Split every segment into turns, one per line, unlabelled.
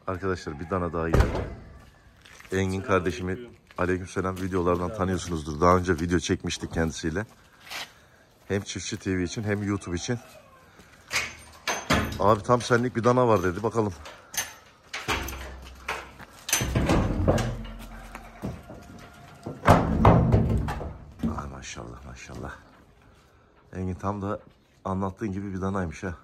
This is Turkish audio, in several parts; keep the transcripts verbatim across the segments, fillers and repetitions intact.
Arkadaşlar bir dana daha geldi. Engin kardeşimi aleykümselam videolardan tanıyorsunuzdur. Daha önce video çekmiştik kendisiyle. Hem Çiftçi T V için hem YouTube için. Abi tam senlik bir dana var dedi. Bakalım. Aa, maşallah maşallah. Engin tam da anlattığın gibi bir danaymış ha.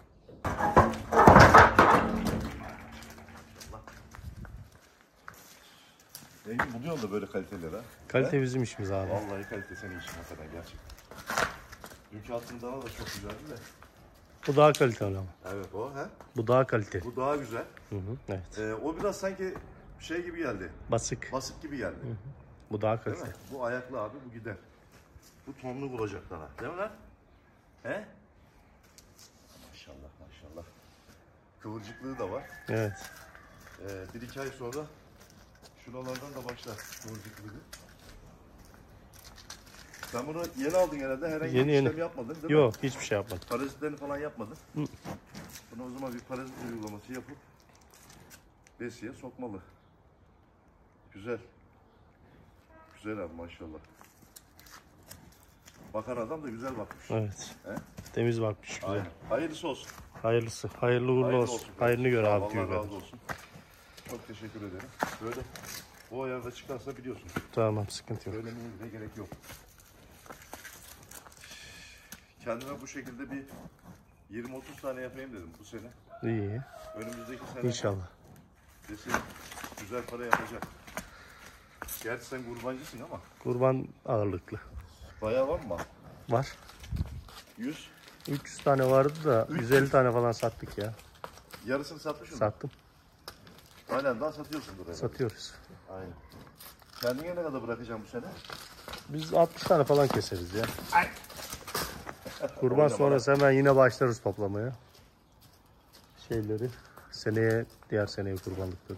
Engin buluyorsun da böyle kaliteler ha.
Kalite bizim işimiz abi.
Vallahi kalite senin işin hakikaten gerçekten. Dünkü altın dana da çok güzeldi de.
Bu daha kaliteli ama.
Evet o he.
Bu daha kaliteli.
Bu daha güzel.
Hı hı, evet.
Ee, o biraz sanki şey gibi geldi.
Basık.
Basık gibi geldi.
Hı hı. Bu daha
Değil mi?
kaliteli.
Bu ayaklı abi bu gider. Bu tonlu olacak dana. Değil mi lan? He? Maşallah maşallah. Kıvırcıklığı da var.
Evet.
Ee, bir iki ay sonra şuralardan da başlar kıvırcıklığı. Sen bunu yeni aldın herhalde. Herhangi
Yeni,
bir
yeni.
işlem yapmadın değil mi?
Yok, hiçbir şey yapmadım.
Parazitlerini falan yapmadın.
Hı.
Bunu o zaman bir parazit uygulaması yapıp besiye sokmalı. Güzel. Güzel abi maşallah. Bakan adam da güzel bakmış.
Evet.
He?
Temiz bakmış, güzel.
Aynen. Hayırlısı olsun.
Hayırlısı. Hayırlı uğurlu
Hayırlı
olsun.
olsun.
Hayrını gör abi
Allah
diyor.
razı olsun. Çok teşekkür ederim. Böyle bu ayarda çıkarsa biliyorsun.
Tamam, sıkıntı yok.
Söylemeye bile gerek yok. Kendime bu şekilde bir yirmi otuz tane yapayım dedim bu sene.
İyi.
Önümüzdeki sene
İnşallah.
desin güzel para yapacak. Gerçi sen kurbancısın ama.
Kurban ağırlıklı.
Bayağı var mı?
Var.
yüz.
üç yüz tane vardı da yüz elli tane falan sattık ya.
Yarısını satmış mı?
Sattım.
Aynen daha satıyorsundur herhalde.
Satıyoruz.
Aynen. Kendine ne kadar bırakacağım bu sene?
Biz altmış tane falan keseriz ya.
Ay.
Kurban
Oynama
sonrası hemen yine başlarız toplamaya. Şeyleri. Seneye, diğer seneye kurbanlıkları.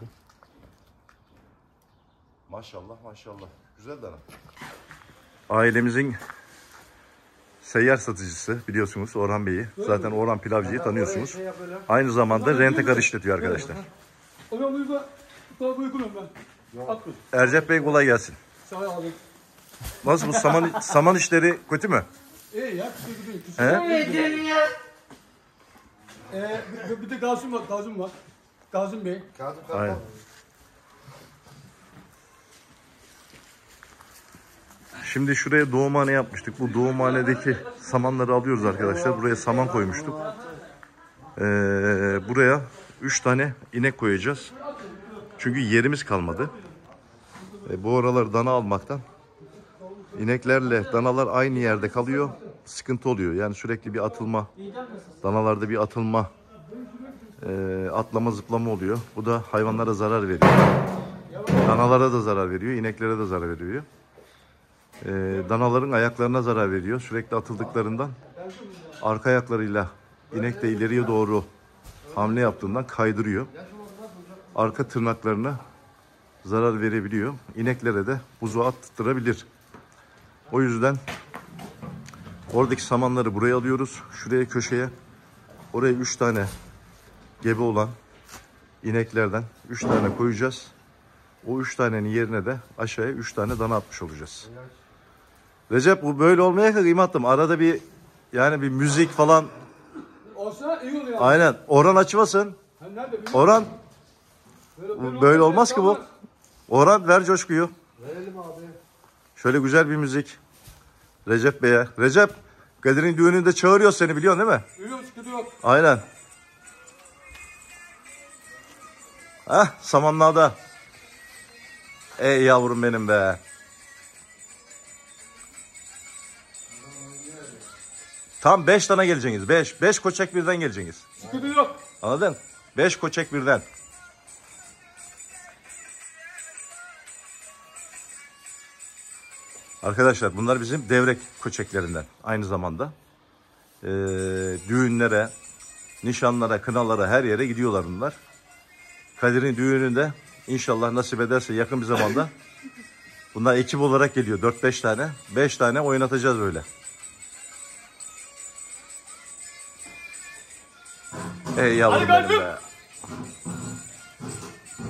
Maşallah maşallah. Güzel dana. Ailemizin seyyar satıcısı biliyorsunuz Orhan Bey'i. Zaten Orhan Pilavcı'yı tanıyorsunuz. Aynı zamanda rent-a-car işletiyor arkadaşlar. Ercep Bey kolay gelsin.
Sağ ol abi.
Nasıl bu saman, saman işleri kötü mü?
İyi ya.
He?
Ee, bir, bir de Gazım var. Gazım var. Gazım Bey.
Aynen. Şimdi şuraya doğumhane yapmıştık. Bu doğumhanedeki samanları alıyoruz arkadaşlar. Buraya saman koymuştuk. Ee, buraya üç tane inek koyacağız. Çünkü yerimiz kalmadı. Ee, bu aralar dana almaktan ineklerle danalar aynı yerde kalıyor. Sıkıntı oluyor. Yani sürekli bir atılma, danalarda bir atılma, e, atlama zıplama oluyor. Bu da hayvanlara zarar veriyor. Danalara da zarar veriyor, ineklere de zarar veriyor. E, danaların ayaklarına zarar veriyor. Sürekli atıldıklarından arka ayaklarıyla inek de ileriye doğru hamle yaptığından kaydırıyor. Arka tırnaklarına zarar verebiliyor. İneklere de buzu attırabilir. O yüzden oradaki samanları buraya alıyoruz. Şuraya köşeye. Oraya üç tane gebe olan ineklerden üç tane koyacağız. O üç tanenin yerine de aşağıya üç tane dana atmış olacağız. Recep bu böyle olmaya kıymatlım. Arada bir yani bir müzik falan.
Olsa iyi oluyor.
Aynen. Orhan açmasın. Orhan. Bu böyle olmaz ki bu. Orhan ver coşkuyu.
Verelim abi.
Şöyle güzel bir müzik. Recep Bey'e. Recep, Kadir'in düğününde çağırıyor seni biliyorsun değil mi?
Biliyorum, sıkıntı yok.
Aynen. Hah, samanlarda. Ey yavrum benim be. Tam beş tane geleceksiniz. Beş. Beş koçek birden geleceksiniz.
Sıkıntı yok.
Anladın? Beş koçek birden. Arkadaşlar bunlar bizim devrek koçeklerinden. Aynı zamanda ee, düğünlere, nişanlara, kınalara her yere gidiyorlar bunlar. Kadir'in düğününde inşallah nasip ederse yakın bir zamanda bunlar ekip olarak geliyor. dört beş tane. beş tane oynatacağız böyle. Ey yavrum benim be.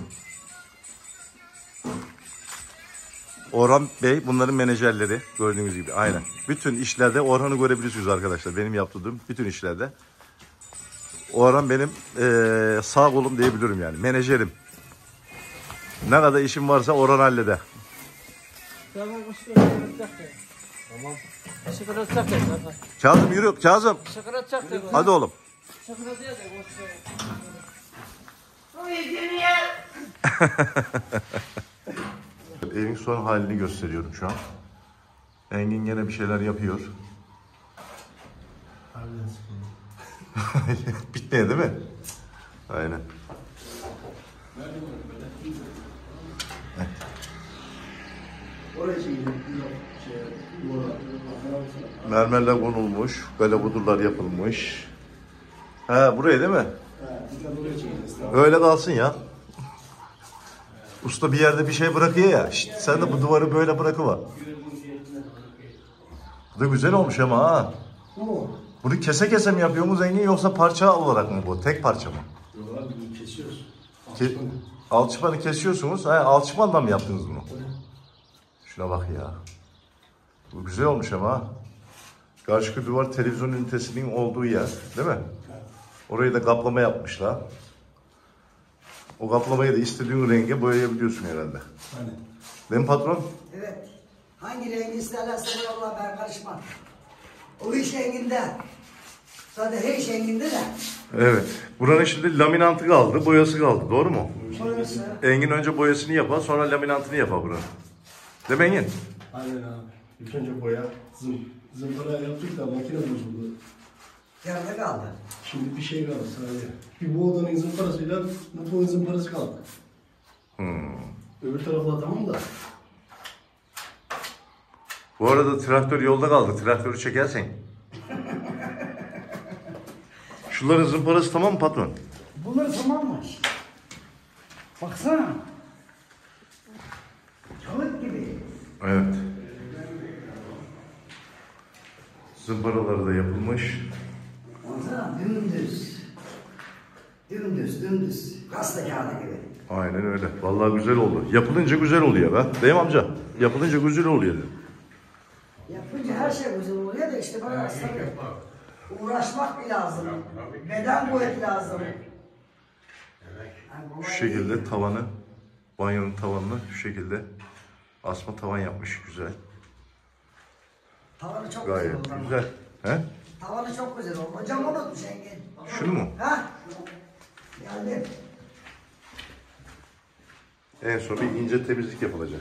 Orhan Bey bunların menajerleri. Gördüğünüz gibi aynen. Bütün işlerde Orhan'ı görebilirsiniz arkadaşlar. Benim yaptığım bütün işlerde. Orhan benim ee, sağ kolum diyebilirim yani. Menajerim. Ne kadar işim varsa Orhan halleder.
Tamam.
Şıkır atacak da.
Kazım yürü Kazım.
Şıkır atacak da.
Hadi oğlum.
Şıkır atacak da.
Evin son halini gösteriyorum şu an. Engin gene bir şeyler yapıyor. Bitmeye değil mi? Aynen. Mermerler konulmuş, galabudurlar yapılmış. Ha buraya değil mi? Öyle kalsın ya. Usta bir yerde bir şey bırakıyor ya. Şişt, sen de bu duvarı böyle bırakıver. Bu da güzel olmuş ama ha. Bunu kese kese mi yapıyorsunuz Engin yoksa parça olarak mı bu? Tek parça mı?
Yok abi bunu kesiyoruz.
Ke alçıpanı kesiyorsunuz. Ha, alçıpanla mı yaptınız bunu? Şuna bak ya. Bu güzel olmuş ama ha. Karşıki duvar televizyon ünitesinin olduğu yer. Değil mi? Orayı da kaplama yapmışlar. O kaplamayı da istediğin renge boyayabiliyorsun herhalde.
Hani?
Değil mi patron?
Evet. Hangi rengi isterlerse Allah ben karışmam. O iş renginde. Zaten her iş renginde de.
Evet. Buranın şimdi laminantı kaldı, boyası kaldı. Doğru mu?
Boyası.
Engin önce boyasını yapar, sonra laminantını yapar buranın. Değil mi Engin?
Aynen abi. İlk önce boya, zım, zımpara yaptık da makine bozuldu.
Yerde kaldı.
Şimdi bir şey kaldı sadece. Bir bu odanın zımparasıyla mutfağın zımparası kaldı.
Hmm.
Öbür tarafla tamam da.
Bu arada traktör yolda kaldı. Traktörü çekersen. Şunların zımparası tamam mı patron?
Bunlar tamam mı? Baksana. Çalık gibi.
Evet. Zımparaları da yapılmış.
Baksana dümdüz. Dümdüz, dümdüz. Gazete kağıdı gibi.
Aynen öyle. Vallahi güzel oldu. Yapılınca güzel oluyor be. Değil mi amca? Yapılınca güzel oluyor.
Yapınca her şey güzel oluyor da işte bana tabii uğraşmak bir lazım. Beden kuvveti lazım. Yani
Şu şekilde tavanı, banyonun tavanını şu şekilde asma tavan yapmış. Güzel.
Tavanı çok
Gayet
güzel oldu. ama.
güzel. He?
Tavanı çok güzel oldu. Hocam unutmuş Engin.
Şunu mu?
Ha? Geldim.
En son bir ince temizlik yapılacak.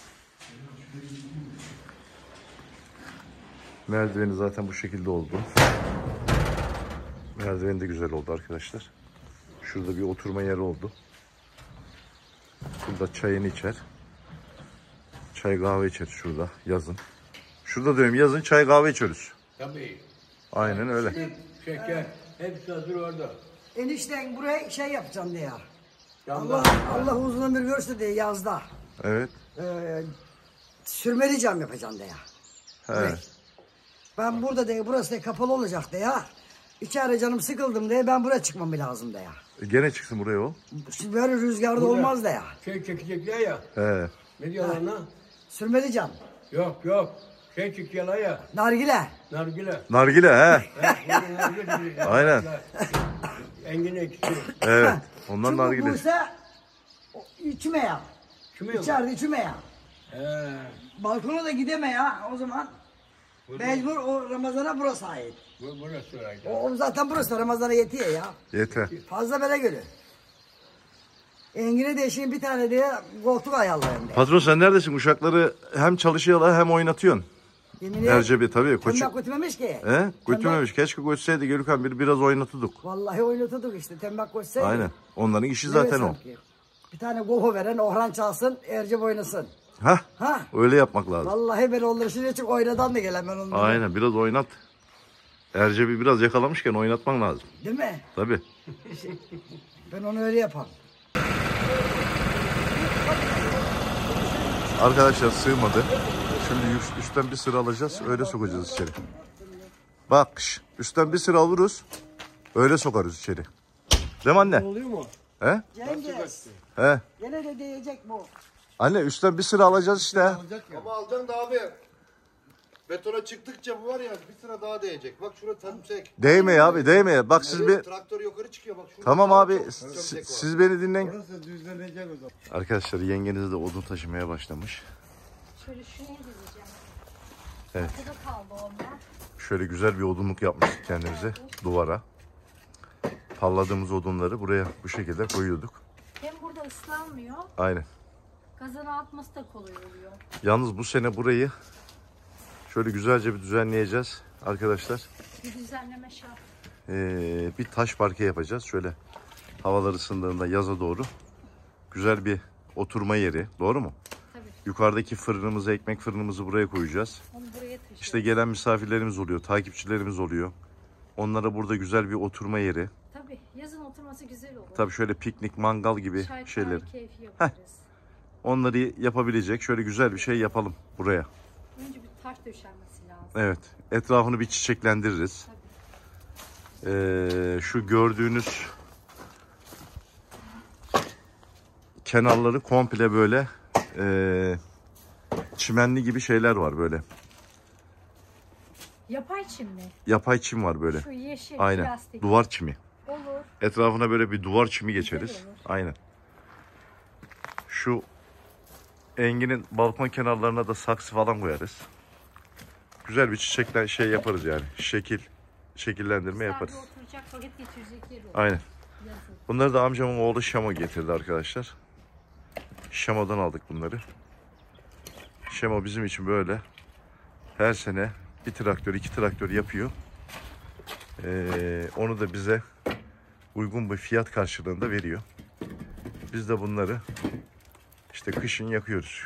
Merdiveni zaten bu şekilde oldu. Merdiveni de güzel oldu arkadaşlar. Şurada bir oturma yeri oldu. Burada çayını içer. Çay kahve içer şurada yazın. Şurada diyorum yazın çay kahve içeriz.
Tabii.
Aynen öyle.
Süt, şeker, hepsi hazır orada.
Enişten buraya şey yapacağım diye.
Yandan.
Allah Allah uzun ömür versin diye yazda.
Evet.
Ee, sürmeli cam yapacağım diye.
He.
Ben burada diye burası da kapalı olacak diye. İçeri canım sıkıldım diye ben buraya çıkmam lazım diye.
E gene çıksın buraya o.
Şimdi böyle rüzgarda olmaz diye.
Şey çekecekler ya.
He.
Ne diyorlar ona?
Sürmeli cam.
Yok yok. Şey çekiyorlar ya.
Nargile.
Nargile.
Nargile he.
He, nargile.
Aynen.
Engin ekşi.
Evet. Ondan
Çünkü
nargile.
bu ise o içme ya.
Kimi yok?
İçeride içme ya.
He.
Balkona da gideme ya o zaman. Mecbur o Ramazan'a burası ait.
Bu burası oraydı.
O, o zaten burası Ramazan'a yetiyor ya.
Yeter.
Fazla böyle gülü. Engin'e de şimdi bir tane diye koltuk ayarlayayım diye.
Patron sen neredesin? Uşakları hem çalışıyorlar hem oynatıyorsun.
Yemin ederim.
Ercebi tabii. Koçu.
Tembak götürmemiş ki.
He? Götürmemiş. Keşke götürseydi Gülkan bir biraz oynatırdık.
Vallahi oynatırdık işte tembak koşsaydı.
Aynen. Onların işi
Ne
zaten o.
sanki? Bir tane goho veren Orhan çalsın, Ercep oynasın.
Hah.
Ha?
Öyle yapmak lazım.
Vallahi ben olur şimdi çık oynadan da gelen ben onları.
Aynen biraz oynat. Ercebi biraz yakalamışken oynatman lazım.
Değil mi?
Tabii.
Ben onu öyle yaparım.
Arkadaşlar sığmadı. Şimdi üst- üstten bir sıra alacağız. Öyle sokacağız içeri. Bak şş, üstten bir sıra alırız. Öyle sokarız içeri. Değil mi anne?
Oluyor mu?
He?
Cengiz,
He?
gene de diyecek bu.
Anne üstten bir sıra alacağız işte.
Ama alacaksın da abi. Betona çıktıkça bu var ya bir sıra daha değecek. Bak şurada tümsek.
Değme abi değme. Bak siz bir...
Traktör yukarı çıkıyor bak. Şurada
Tamam
daha
abi
çok
siz,
tümsek var.
siz beni dinleyin.
Burası düzlenecek o zaman.
Arkadaşlar yengeniz de odun taşımaya başlamış.
Şöyle şuraya gideceğim.
Evet.
Burada kaldı onlar.
Şöyle güzel bir odunluk yapmıştık kendimize duvara. Palladığımız odunları buraya bu şekilde koyuyorduk.
Hem burada ıslanmıyor,
Aynen.
gazına atması da kolay oluyor.
Yalnız bu sene burayı şöyle güzelce bir düzenleyeceğiz arkadaşlar.
Bir düzenleme şart.
Ee, bir taş parke yapacağız. Şöyle havalar ısındığında yaza doğru güzel bir oturma yeri. Doğru mu?
Tabii.
Yukarıdaki fırınımızı, ekmek fırınımızı buraya koyacağız.
Onu buraya taşıyalım.
İşte gelen misafirlerimiz oluyor, takipçilerimiz oluyor. Onlara burada güzel bir oturma yeri.
Tabii. Yazın oturması güzel olur.
Tabii şöyle piknik, mangal gibi
Çay,
şeyleri.
kahve keyfi yaparız.
Onları yapabilecek şöyle güzel bir şey yapalım buraya.
Önce bir taş döşenmesi lazım.
Evet. Etrafını bir çiçeklendiririz. Ee, şu gördüğünüz kenarları komple böyle e, çimenli gibi şeyler var böyle.
Yapay çim mi?
Yapay çim var böyle.
Şu yeşil
Aynen.
plastik.
Duvar çimi.
Olur.
Etrafına böyle bir duvar çimi geçeriz.
Güzel olur.
Aynen. Şu Engin'in balkon kenarlarına da saksı falan koyarız. Güzel bir çiçekten şey yaparız yani. Şekil, şekillendirme yaparız.
Sadece oturacak vakit geçirecek yer olur.
Aynen.
Yazın.
Bunları da amcamın oğlu Şamo getirdi arkadaşlar. Şamo'dan aldık bunları. Şamo bizim için böyle her sene bir traktör, iki traktör yapıyor. Ee, onu da bize uygun bir fiyat karşılığında veriyor. Biz de bunları işte kışın yakıyoruz.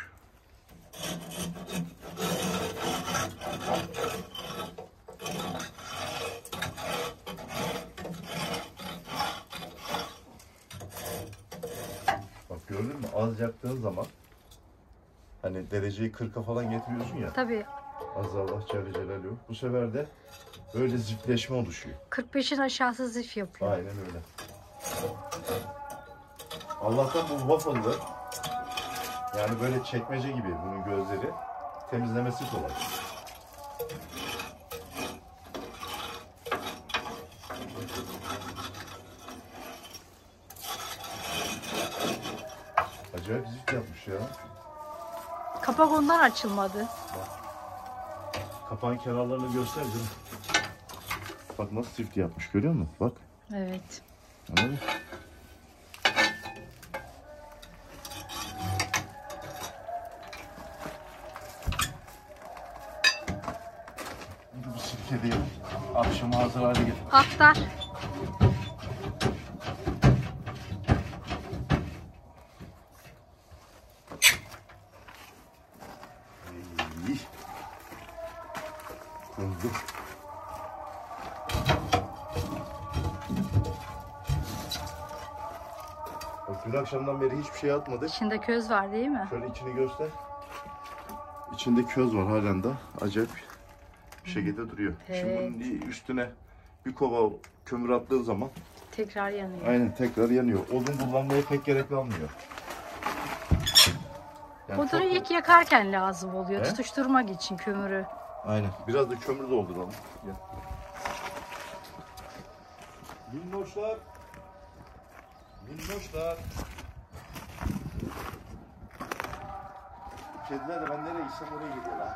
Bak gördün mü? Az yaktığın zaman hani dereceyi kırka falan getiriyorsun ya.
Tabii.
Az Allah Celle Celaluhu. Bu sefer de böyle zifleşme oluşuyor.
kırk beşin aşağısı zif yapıyor.
Aynen öyle. Allah'tan bu waffle'lı. Yani böyle çekmece gibi bunun gözleri. Temizlemesi kolay. Acayip zift yapmış ya.
Kapak ondan açılmadı.
Kapağın kenarlarını göster canım. Bak nasıl zift yapmış görüyor musun? Bak.
Evet.
Anladın mı? Bu sirke değil. Akşama hazır hale getir.
Aktar.
İyi. Kuzdu. Bak dün akşamdan beri hiçbir şey atmadık.
İçinde köz var değil mi?
Şöyle içini göster. İçinde köz var halen de. Acayip bir şekilde duruyor. Şimdi
Evet.
bunun üstüne bir kova kömür attığın zaman
Tekrar yanıyor.
aynen tekrar yanıyor. Odun kullanmaya pek gerek kalmıyor. Yani
Odunu
çok-
ilk yakarken lazım oluyor.
He?
Tutuşturmak için kömürü.
Aynen. Biraz da kömür dolduralım. Gel. Minnoşlar. Minnoşlar. Kediler de ben nereye gitsem oraya gidiyorlar.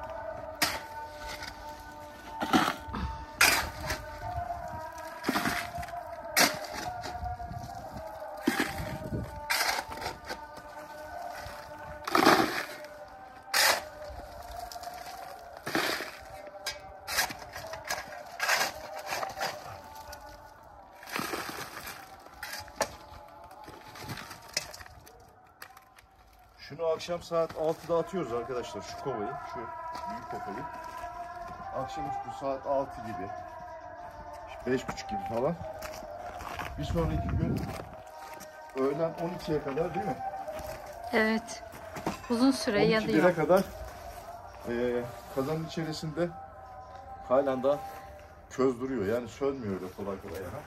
Şunu akşam saat altıda atıyoruz arkadaşlar şu kovayı, şu büyük kovayı. Akşamüstü saat altı gibi, beş buçuk gibi falan. Bir sonraki gün öğlen on ikiye kadar değil mi?
Evet. Uzun süre
on iki bire
yanıyor.
kadar e, kazanın içerisinde halen daha köz duruyor. Yani sönmüyor öyle kolay kolay. Ha?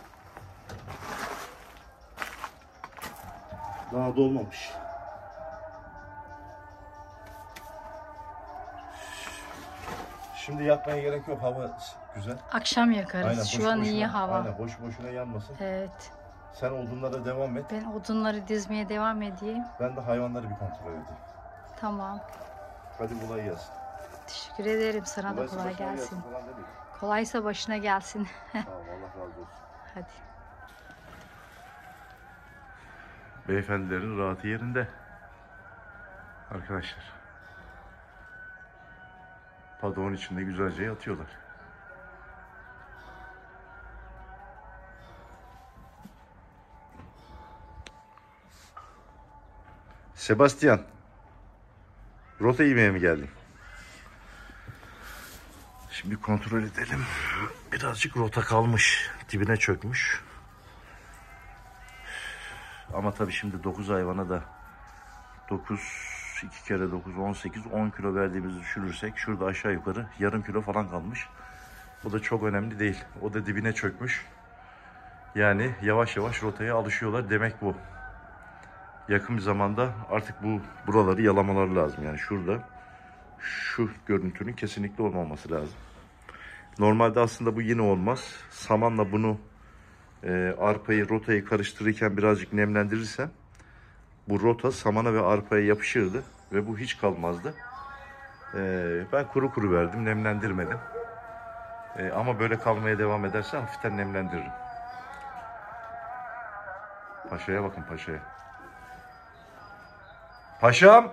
Daha dolmamış. Şimdi yakmaya gerek yok. Hava güzel.
Akşam yakarız.
Aynen,
Şu
boş
an
boşuna,
iyi hava.
Aynen boş boşuna yanmasın.
Evet.
Sen odunlara devam et.
Ben odunları dizmeye devam edeyim.
Ben de hayvanları bir kontrol edeyim.
Tamam.
Hadi kolay gelsin.
Teşekkür ederim. Sana da
Kolaysa
kolay
başına
gelsin.
falan demeyin.
Kolaysa başına gelsin.
Tamam, Allah razı olsun.
Hadi.
Beyefendilerin rahatı yerinde. Arkadaşlar. Padon içinde güzelce yatıyorlar. Sebastian. Rota yemeye mi geldin? Şimdi kontrol edelim. Birazcık rota kalmış. Dibine çökmüş. Ama tabii şimdi dokuz hayvana da dokuz, iki kere dokuz, on sekiz, on kilo verdiğimizi düşürürsek şurada aşağı yukarı yarım kilo falan kalmış. O da çok önemli değil. O da dibine çökmüş. Yani yavaş yavaş rotaya alışıyorlar demek bu. Yakın bir zamanda artık bu buraları yalamaları lazım. Yani şurada şu görüntünün kesinlikle olmaması lazım. Normalde aslında bu yine olmaz. Samanla bunu e, arpayı, rotayı karıştırırken birazcık nemlendirirsem bu rota samana ve arpaya yapışırdı ve bu hiç kalmazdı. E, ben kuru kuru verdim, nemlendirmedim. E, ama böyle kalmaya devam ederse hafiften nemlendiririm. Paşa'ya bakın, paşa'ya. Paşam!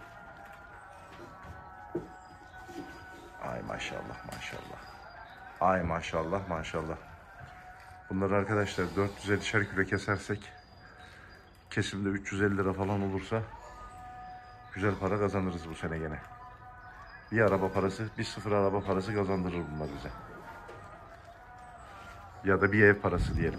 Ay maşallah maşallah. Ay maşallah maşallah. Bunları arkadaşlar dört yüz ellişer kilo kesersek kesimde üç yüz elli lira falan olursa güzel para kazanırız bu sene gene. Bir araba parası, bir sıfır araba parası kazandırır bunlar bize. Ya da bir ev parası diyelim.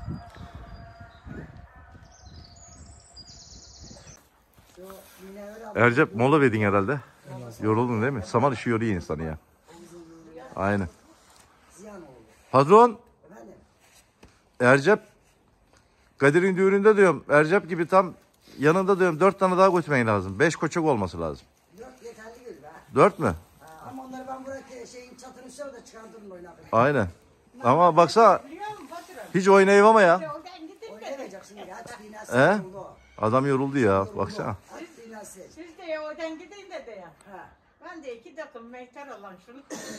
Ercep mola verdin herhalde. Yoruldun değil mi? Saman işi yoruyor insanı ya. Aynen. Patron. Ercep. Kadir'in düğününde diyorum. Ercep gibi tam yanında diyorum dört tane daha götürmen lazım. Beş koçak olması lazım.
Dört yeterli gibi be.
Dört mü?
Ha, ama onları ben buraya şeyin çatının üstüne de çıkartırım oynatırım.
Aynen. Ama baksana hiç oynayayım ama ya.
Oynayamayacak şimdi ya. Dinası
He?
oldu o.
Adam yoruldu ya. Baksana.
Dinası.
Siz de oradan gidin de de ya.
Ha.
Ben de iki takım mehter olan şunu.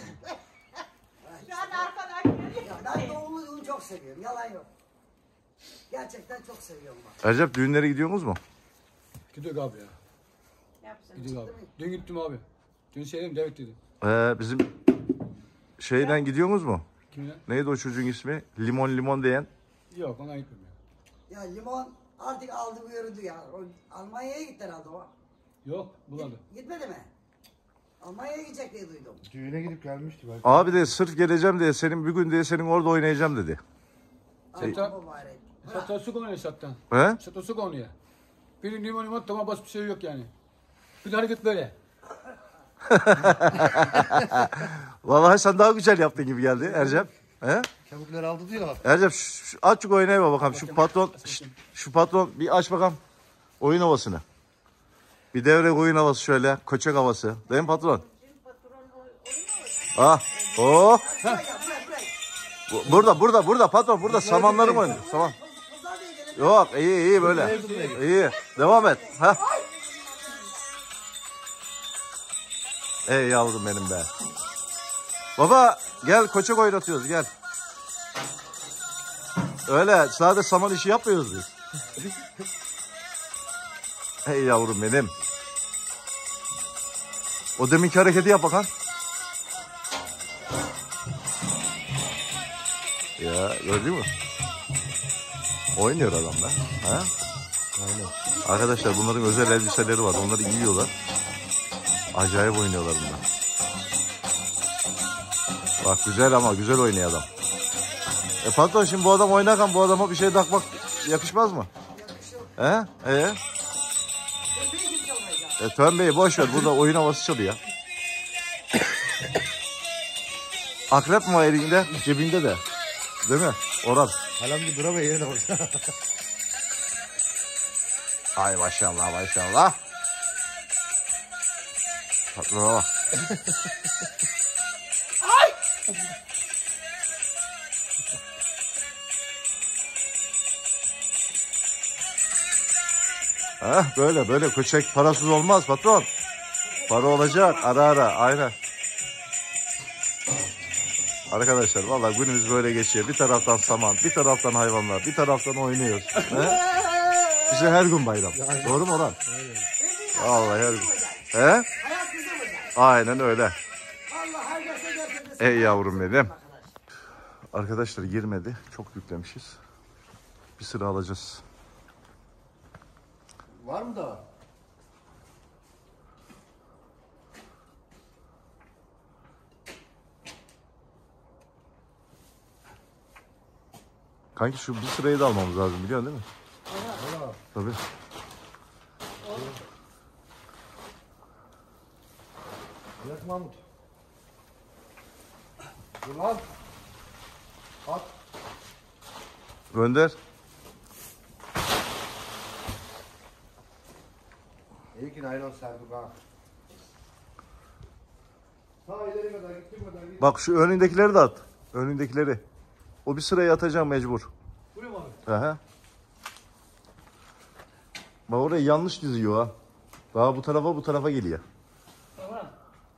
Şu an arkadaşlar.
Ya ben doğumluğunu çok seviyorum. Yalan yok. Gerçekten çok seviyorum bak.
Ercep düğünlere gidiyorsunuz mu?
Gidiyor abi ya.
Yapsın.
Gidiyor abi. Dün gittim abi. Dün şeydim David dedim.
Ee, bizim şeyden gidiyorsunuz mu?
Kimine?
Neydi o çocuğun ismi? Limon limon diyen.
Yok ona gitmem ya.
Ya limon artık aldı bu yürüdü ya. O, Almanya'ya gitti herhalde o.
Yok buladı.
Gitmedi mi? Almanya'ya gidecek diye duydum.
Düğüne gidip gelmişti belki.
Abi de sırf geleceğim diye senin bir gün diye senin orada oynayacağım dedi.
Ama
Sata-
mübarek.
Satosu konuyor sattan.
He?
Satosu konuyor. Benim limon limon tamam bas bir şey yok yani. Bir de hareket böyle.
Vallahi sen daha güzel yaptın gibi geldi Ercep. He?
Çabukları aldı diyor.
Ercep şu, şu, aç şu oynayma bakalım. Şu patron şu, şu patron bir aç bakalım oyun havasını. Bir devre oyun havası şöyle. Koçak havası. Değil mi patron? Ah. Oh. Bu- Burada burada burada patron burada samanlarım oynuyor. Saman. Yok iyi iyi böyle. İyi. Devam et. Ha. Ey yavrum benim be. Baba gel koçak oynatıyoruz gel. Öyle sadece saman işi yapmıyoruz biz. Ey yavrum benim. O deminki hareketi yap bakalım. Ya gördün mü? Oynuyor adam da. Ha? Aynen. Arkadaşlar bunların özel elbiseleri var. Onları giyiyorlar. Acayip oynuyorlar bunlar. Bak güzel ama güzel oynuyor adam. E patron şimdi bu adam oynarken bu adama bir şey takmak yakışmaz mı? He? Ee? E Tön Bey boş ver burada oyun havası çalıyor. Akrep mi var elinde? Cebinde de. Değil mi? Orhan.
Halam bir duramıyor yerine bak.
Ay maşallah maşallah. Patrona bak. Heh, böyle böyle köçek parasız olmaz patron. Para olacak ara ara aynen. Arkadaşlar vallahi günümüz böyle geçiyor. Bir taraftan saman, bir taraftan hayvanlar, bir taraftan oynuyoruz. He? Bize her gün bayram. Doğru mu Orhan? Vallahi her gün. He? Aynen öyle. Ey yavrum benim. Arkadaşlar girmedi. Çok yüklemişiz. Bir sıra alacağız.
Var mı daha?
Kanki şu bir sırayı da almamız lazım biliyorsun değil mi? Tabii.
Bırak Mahmut. Dur lan. At.
Önder.
İyi ki naylon serdik ha. Sağ ileri kadar gittim kadar gittim.
Bak şu önündekileri de at. Önündekileri. O bir sıraya atacağım mecbur.
Buraya mı abi?
Aha. Bak orayı yanlış diziyor ha. Daha bu tarafa bu tarafa geliyor.
Tamam.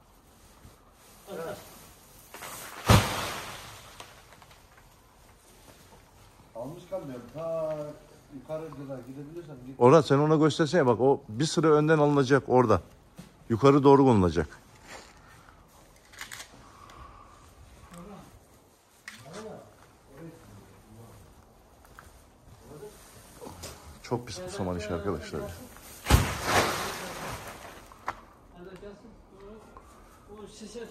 Almış kalmıyor. Ta yukarı kadar gidebilirsen git.
Orhan sen ona göstersene bak o bir sıra önden alınacak orada. Yukarı doğru konulacak. Çok pis bu saman işi arkadaşlar. ya.
O şişe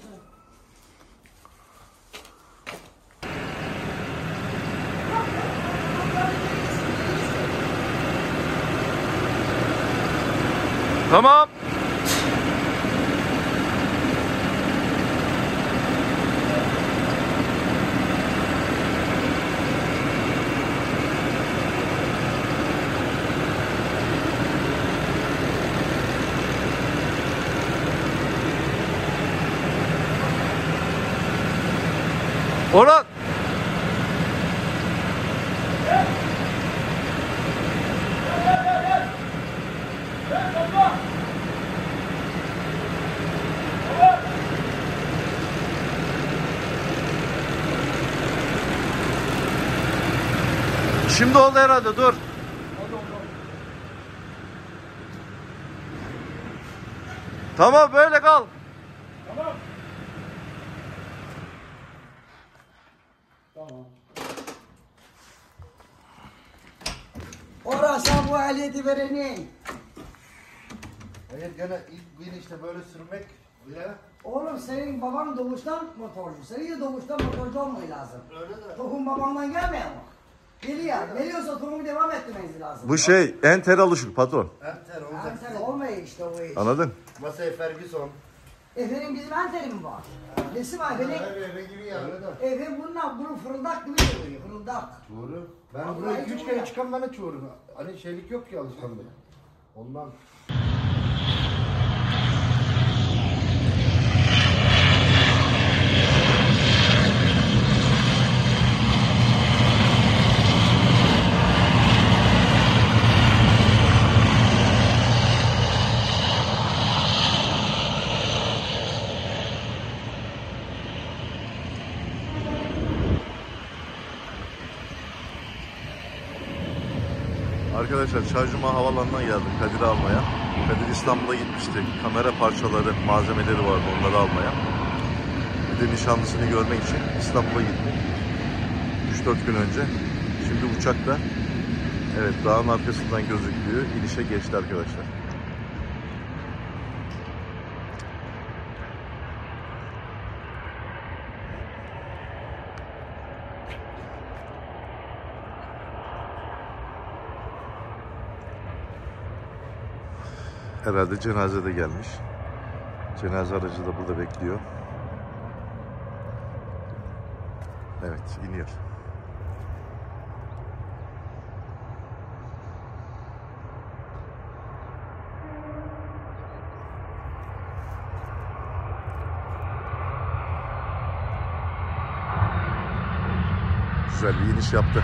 Tamam. Orhan. Şimdi oldu herhalde dur. Tamam böyle kal.
Orhan sen bu ehliyeti verenin.
Evet gene ilk gün işte böyle sürmek bile
Oğlum senin baban doğuştan motorcu. Senin de doğuştan motorcu olmayı lazım.
öyle de.
Tohum babandan gelmiyor mu? Geliyor. Geliyorsa tohumu devam ettirmeniz lazım.
Bu şey enter alışık patron.
Enter
Yani
olacak.
sen olmuyor işte o iş.
Anladın?
Masaya Ferguson.
Efendim bizim enterim var. Resim efendim.
Her yere giriyor. Öyle de.
Efendim bunlar bunu fırıldak gibi duruyor. Fırıldak.
Doğru. Ben
Vallahi
buraya iki üç
çok
kere
ya.
çıkan bana çoğurum. Hani şeylik yok ki alışkanlık. Ondan.
Arkadaşlar Çaycuma Havalanı'na geldim Kadir'i almaya. Kadir İstanbul'a gitmişti. Kamera parçaları, malzemeleri vardı onları almaya. Bir de nişanlısını görmek için İstanbul'a gitti. üç dört gün önce. Şimdi uçakta. Evet dağın arkasından gözüküyor. İnişe geçti arkadaşlar. Herhalde cenaze de gelmiş. Cenaze aracı da burada bekliyor. Evet, iniyor. güzel bir iniş yaptı.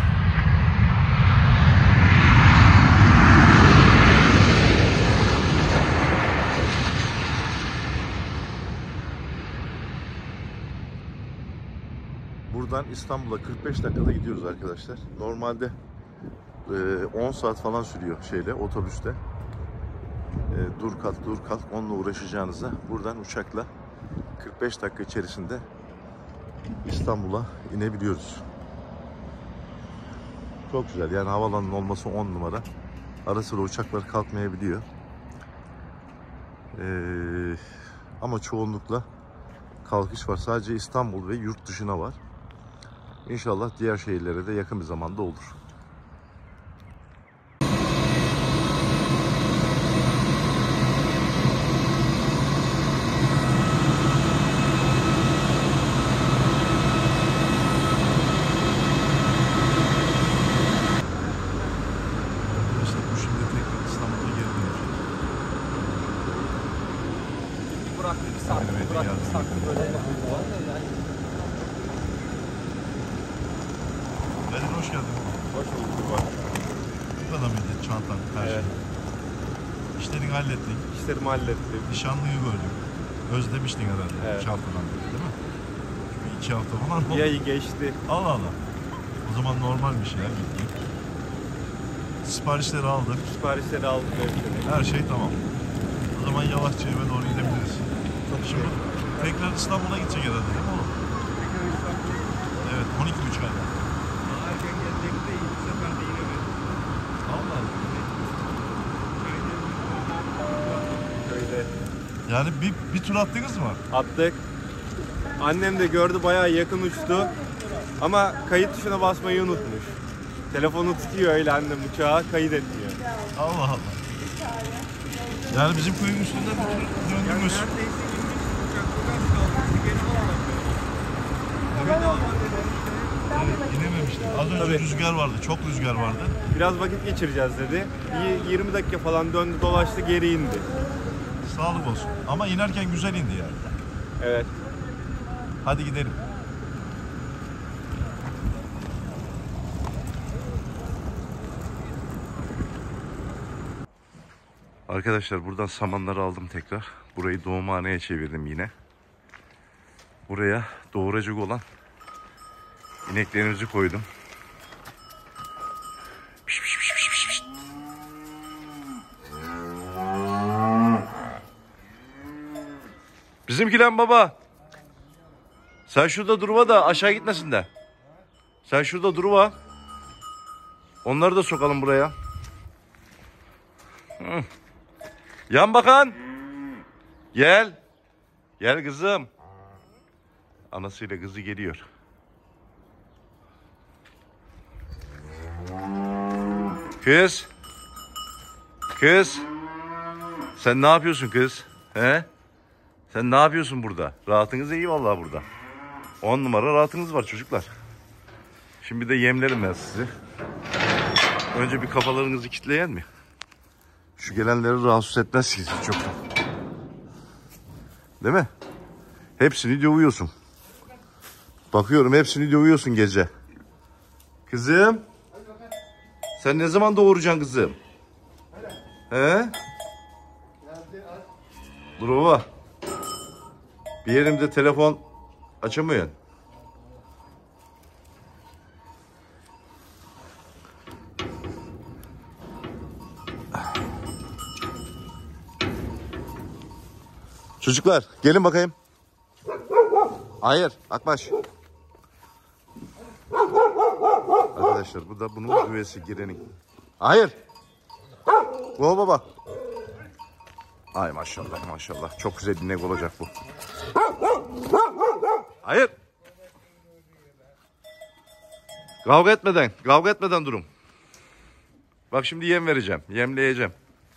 Buradan İstanbul'a kırk beş dakikada gidiyoruz arkadaşlar. Normalde on saat falan sürüyor şeyle, otobüste. E, dur kalk dur kalk onunla uğraşacağınıza buradan uçakla kırk beş dakika içerisinde İstanbul'a inebiliyoruz. Çok güzel, yani havalanın olması on numara. Ara sıra uçaklar kalkmayabiliyor. E, ama çoğunlukla kalkış var. Sadece İstanbul ve yurt dışına var. İnşallah diğer şehirlere de yakın bir zamanda olur. Bedir hoş geldin.
Hoş bulduk.
Bu kadar mıydı çantan, her şey?
Evet.
İşlerini hallettin.
İşlerimi hallettim.
Nişanlıyı gördük. Özlemiştin herhalde.
Evet.
üç haftadan beri değil mi? Çünkü iki hafta falan oldu.
Bir ayı geçti.
Allah Allah. O zaman normal bir şey ya, gittik. Siparişleri aldık.
Siparişleri aldım. Hepsini.
Her şey tamam. O zaman yavaşça eve doğru gidebiliriz. Şimdi tekrar İstanbul'a gidecek herhalde değil mi oğlum? Evet, on iki buçuk ayda.
Erken geldiğimde ilk sefer de yine ben.
Allah Allah.
Köyde
Yani bir, bir tur attınız mı?
attık. Annem de gördü, bayağı yakın uçtu. Ama kayıt tuşuna basmayı unutmuş. Telefonu tutuyor öyle annem, uçağa kayıt etmiyor.
Allah Allah. Yani bizim köyün üstünde bir tur döndünüz. Evet, inememişti. Az önce
Tabii.
rüzgar vardı, çok rüzgar vardı.
Biraz vakit geçireceğiz dedi. Bir yirmi dakika falan döndü dolaştı, geri indi.
Sağlık olsun. Ama inerken güzel indi yani.
Evet.
Hadi gidelim. Arkadaşlar buradan samanları aldım tekrar. Burayı doğumhaneye çevirdim yine. Buraya doğuracak olan ineklerimizi koydum. Piş piş piş piş piş piş. Bizimkiler baba. Sen şurada durma da aşağı gitmesin de. Sen şurada durma. Onları da sokalım buraya. Hı. Yan bakan. Gel. Gel kızım. Anasıyla kızı geliyor. Kız. Kız. Sen ne yapıyorsun kız? He? Sen ne yapıyorsun burada? Rahatınız iyi vallahi burada. On numara rahatınız var çocuklar. Şimdi de yemlerim ben sizi. Önce bir kafalarınızı kitleyen mi? Şu gelenleri rahatsız etmez ki çok. Değil mi? Hepsini dövüyorsun. Bakıyorum hepsini dövüyorsun gece. Kızım. Sen ne zaman doğuracaksın kızım? He? Dur baba. Bir yerimde telefon açamıyorsun. Çocuklar gelin bakayım. Hayır Akbaş. Arkadaşlar bu da bunun güvesi girenin. Hayır. Bu baba. Ay maşallah maşallah. Çok güzel inek olacak bu. Hayır. Kavga etmeden, kavga etmeden durun. Bak şimdi yem vereceğim. Yemleyeceğim.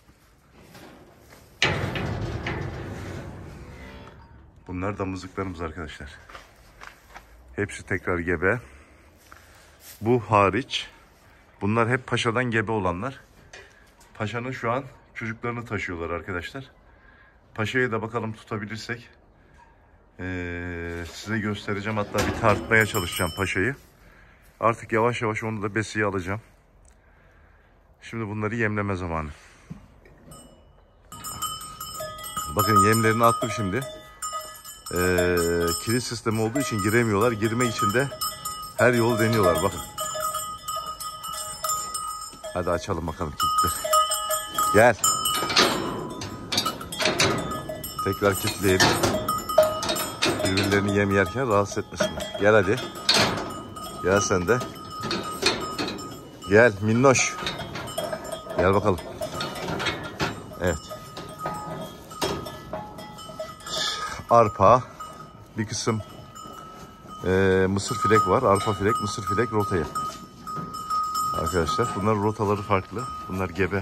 Bunlar damızlıklarımız arkadaşlar. Hepsi tekrar gebe. Bu hariç. Bunlar hep paşadan gebe olanlar. Paşanın şu an çocuklarını taşıyorlar arkadaşlar. Paşa'yı da bakalım tutabilirsek. Ee, size göstereceğim. Hatta bir tartmaya çalışacağım paşayı. Artık yavaş yavaş onu da besiye alacağım. Şimdi bunları yemleme zamanı. Bakın yemlerini attım şimdi. Ee, kilit sistemi olduğu için giremiyorlar. Girmek için de her yolu deniyorlar. Bakın. Hadi açalım bakalım kilitleri. Gel. Tekrar kilitleyelim. Birbirlerini yem yerken rahatsız etmesinler. Gel hadi. Gel sen de. Gel minnoş. Gel bakalım. Evet. Arpa. Bir kısım e, mısır filek var. Arpa filek, mısır filek, rotaya. Arkadaşlar bunların rotaları farklı. Bunlar gebe.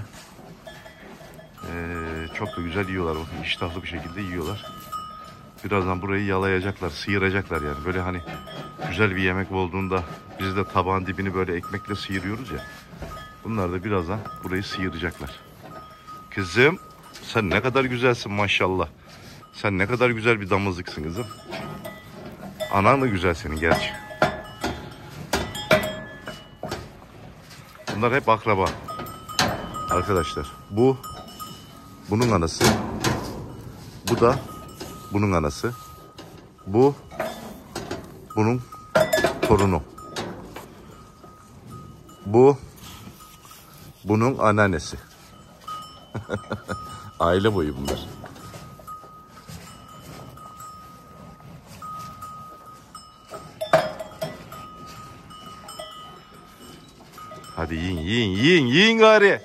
Ee, çok da güzel yiyorlar. Bakın iştahlı bir şekilde yiyorlar. Birazdan burayı yalayacaklar, sıyıracaklar yani. Böyle hani güzel bir yemek olduğunda biz de tabağın dibini böyle ekmekle sıyırıyoruz ya. Bunlar da birazdan burayı sıyıracaklar. Kızım sen ne kadar güzelsin maşallah. Sen ne kadar güzel bir damızlıksın kızım. Anan da güzel senin gerçi. Bunlar hep akraba. Arkadaşlar bu bunun anası. Bu da bunun anası. Bu bunun torunu. Bu bunun anneannesi. Aile boyu bunlar. Hadi yiyin yiyin yiyin yiyin gari.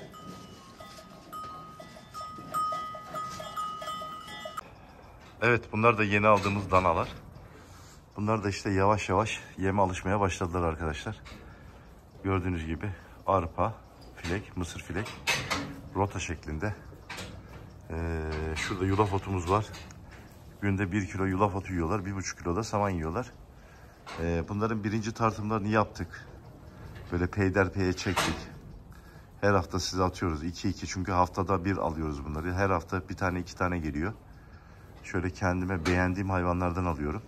Evet bunlar da yeni aldığımız danalar. Bunlar da işte yavaş yavaş yeme alışmaya başladılar arkadaşlar. Gördüğünüz gibi arpa, filek, mısır filek, rota şeklinde. Ee, şurada yulaf otumuz var. Günde bir kilo yulaf otu yiyorlar. Bir buçuk kilo da saman yiyorlar. Ee, bunların birinci tartımlarını yaptık. Böyle peyderpeye çektik. Her hafta size atıyoruz. iki iki çünkü haftada bir alıyoruz bunları. Her hafta bir tane iki tane geliyor. Şöyle kendime beğendiğim hayvanlardan alıyorum.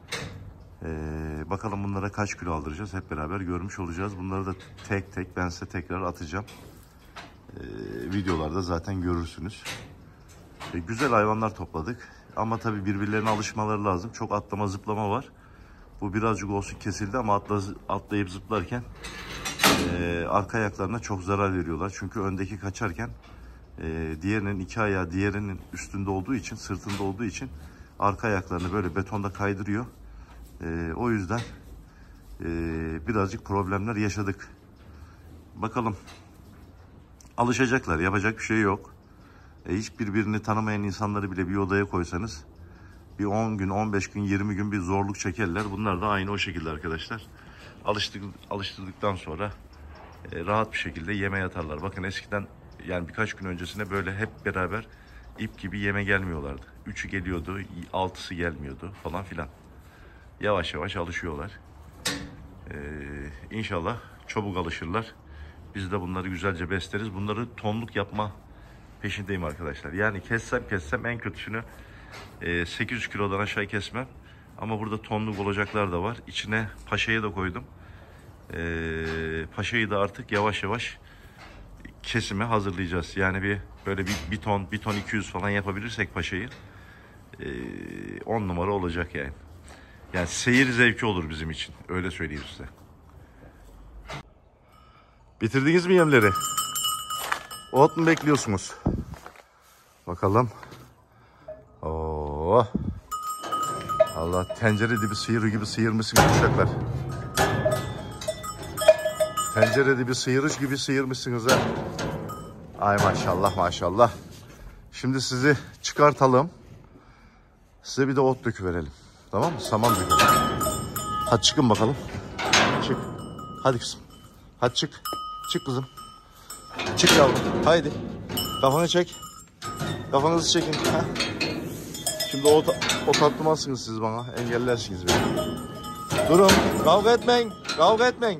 Ee, bakalım bunlara kaç kilo aldıracağız hep beraber görmüş olacağız. Bunları da tek tek ben size tekrar atacağım. Ee, videolarda zaten görürsünüz. Ee, güzel hayvanlar topladık. Ama tabii birbirlerine alışmaları lazım. Çok atlama zıplama var. Bu birazcık olsun kesildi ama atla, atlayıp zıplarken e, arka ayaklarına çok zarar veriyorlar. Çünkü öndeki kaçarken e, diğerinin iki ayağı diğerinin üstünde olduğu için, sırtında olduğu için arka ayaklarını böyle betonda kaydırıyor. E, o yüzden e, birazcık problemler yaşadık. Bakalım. Alışacaklar. Yapacak bir şey yok. E, hiç birbirini tanımayan insanları bile bir odaya koysanız bir on gün, on beş gün, yirmi gün bir zorluk çekerler. Bunlar da aynı o şekilde arkadaşlar. Alıştık, alıştırdıktan sonra e, rahat bir şekilde yeme yatarlar. Bakın eskiden yani birkaç gün öncesine böyle hep beraber ip gibi yeme gelmiyorlardı. Üçü geliyordu, altısı gelmiyordu falan filan. Yavaş yavaş alışıyorlar. Ee, İnşallah çabuk alışırlar. Biz de bunları güzelce besleriz. Bunları tonluk yapma peşindeyim arkadaşlar. Yani kessem kessem en kötüsünü e, sekiz yüz kilodan aşağı kesmem. Ama burada tonluk olacaklar da var. İçine paşayı da koydum. E, paşayı da artık yavaş yavaş kesime hazırlayacağız. Yani bir böyle bir, bir ton, bir ton iki yüz falan yapabilirsek paşayı on e, numara olacak yani. Yani seyir zevki olur bizim için. Öyle söyleyeyim size. Bitirdiniz mi yemleri? Ot mu bekliyorsunuz? Bakalım. Oo. Allah tencere dibi sıyırı gibi sıyırmışsınız uşaklar. Tencere dibi sıyırış gibi sıyırmışsınız ha. Ay maşallah maşallah. Şimdi sizi çıkartalım. Size bir de ot döküverelim. Tamam mı? Saman döküverelim. Hadi çıkın bakalım. Çık. Hadi kızım. Hadi çık. Çık kızım. Çık yavrum. Haydi. Kafanı çek. Kafanızı çekin. Ha? Şimdi o, o tatlımasınız siz bana. Engellersiniz beni. Durun. Kavga etmeyin. Kavga etmeyin.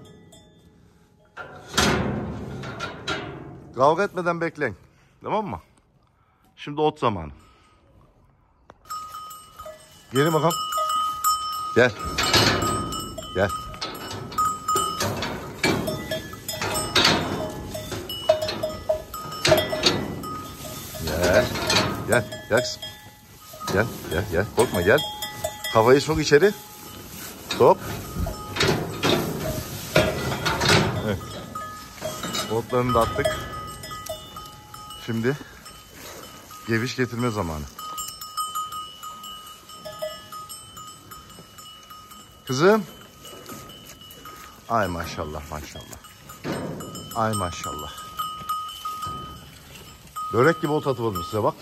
Kavga etmeden bekleyin. Tamam mı? Şimdi ot zamanı. Gelin bakalım. Gel. Gel. Gel. Gel. Gel kızım. Gel. Gel. Gel. Korkma gel. Havayı sok içeri. Hop. Evet. Otlarını da attık. Şimdi geviş getirme zamanı. Kızım. Ay maşallah maşallah. Ay maşallah. Börek gibi ot atıvalım size bak.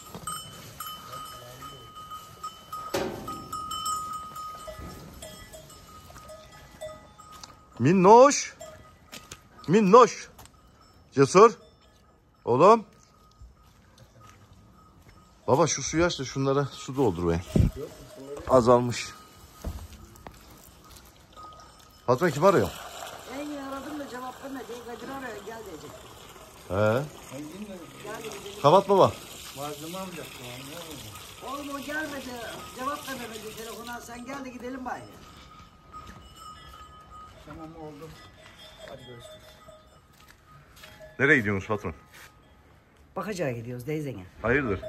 Minnoş. Minnoş. Cesur. Oğlum. Baba şu suyu aç da şunlara su doldur be. Azalmış. Patron kim arıyor?
Ben aradım da cevap vermedi. Kadir arıyor gel diyecek.
He. Kapat baba.
Oğlum o gelmedi. Cevap da vermedi telefona. Sen gel de gidelim bari.
Tamam oldu. Hadi görüşürüz.
Nereye gidiyorsunuz patron?
Bakıcıya gidiyoruz teyzene.
Hayırdır?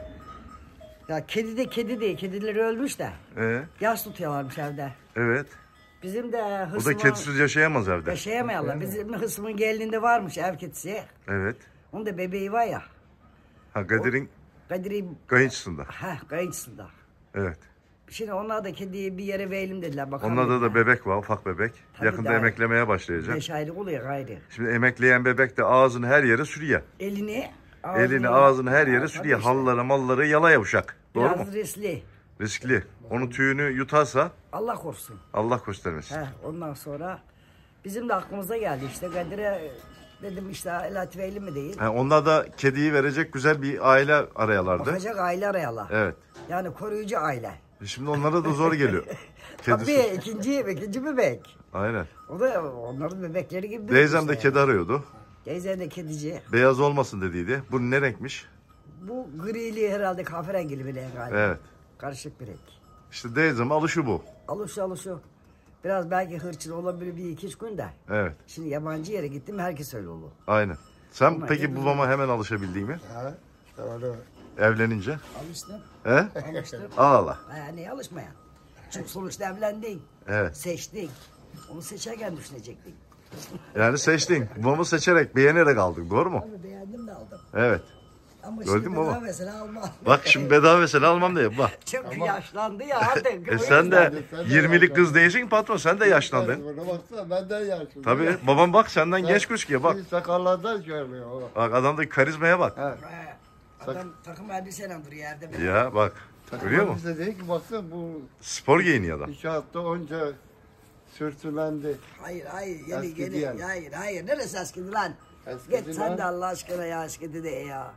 Ya kedi de kedi değil. Kedileri ölmüş de.
Ee,
Yaş tutuyorlarmış evde.
evet.
Bizim de
O
hısmın...
da kedisiz yaşayamaz evde.
Yaşayamayanlar. Bizim hısmın geldiğinde varmış ev kedisi.
Evet.
Onun da bebeği var ya.
Ha Kadir'in
Kadir'i...
kayınçısında.
Ha kayınçısında.
Evet.
Şimdi onlar da kediyi bir yere verelim dediler. Bakalım
Onlarda da
dediler.
bebek var, ufak bebek.
Tabii
Yakında
daha-
emeklemeye başlayacak.
Beş aylık oluyor gayrı.
Şimdi emekleyen bebek de ağzını her yere sürüyor.
Elini...
Elini, ağzını her yere sürüyor.
işte.
Halları, malları yala yavşak. Doğru mu?
Biraz riskli.
Riskli. Onu tüyünü yutarsa
Allah korusun.
Allah göstermesin.
He, ondan sonra bizim de aklımıza geldi işte Kadir'e dedim işte Latife'li mi değil.
Ha, onlar da kediyi verecek güzel bir aile arayalardı.
Bakacak aile arayala.
Evet.
Yani koruyucu aile.
E Şimdi onlara da zor geliyor.
Tabii
Kedisi.
ikinci, ikinci bebek.
Aynen.
O da onların bebekleri gibi. büyük
Teyzem de
işte.
kedi arıyordu.
Teyzem de kedici.
Beyaz olmasın dediydi. Bu ne renkmiş?
Bu grili herhalde kahverengili bir renk galiba.
Evet.
Karışık bir renk.
İşte teyzem alışı bu.
Alışu alışu. Biraz belki hırçın olabilir bir iki üç gün de.
Evet.
Şimdi yabancı yere gittim herkes öyle olur.
Aynen. Sen
Onlar
peki
kedi
babama hemen alışabildin mi?
Ha, işte öyle.
Evlenince.
Alıştım.
He?
Alıştım.
Allah Allah.
Ha, niye alışmayan? Çünkü sonuçta evlendin.
Evet.
Seçtin. Onu seçerken düşünecektin.
Yani seçtin. Babamı seçerek, beğenerek aldın. Doğru mu?
Abi beğendim de aldım.
Evet.
Ama
Gördün
şimdi
mü baba?
bedava mesela almam.
Bak şimdi bedava mesela almam diye. Bak.
Çok yaşlandı ya artık.
E sen de yirmilik kız değilsin patron. Sen de yaşlandın.
Buna baksana benden yaşlı.
Tabii babam bak senden genç gözüküyor bak.
Sakallardan görmüyor o.
Bak adamdaki karizmaya bak.
He, adam takım elbiseyle duruyor yerde.
Ya bak. Görüyor musun?
Bize değil ki baksana bu
Spor giyiniyor adam.
inşaatta onca sürtülendi.
Hayır hayır yeni
Eskidi
yeni.
yani.
Hayır hayır neresi eskidi lan?
Eskidi
Git sen
lan.
de Allah aşkına ya eskidi de ya.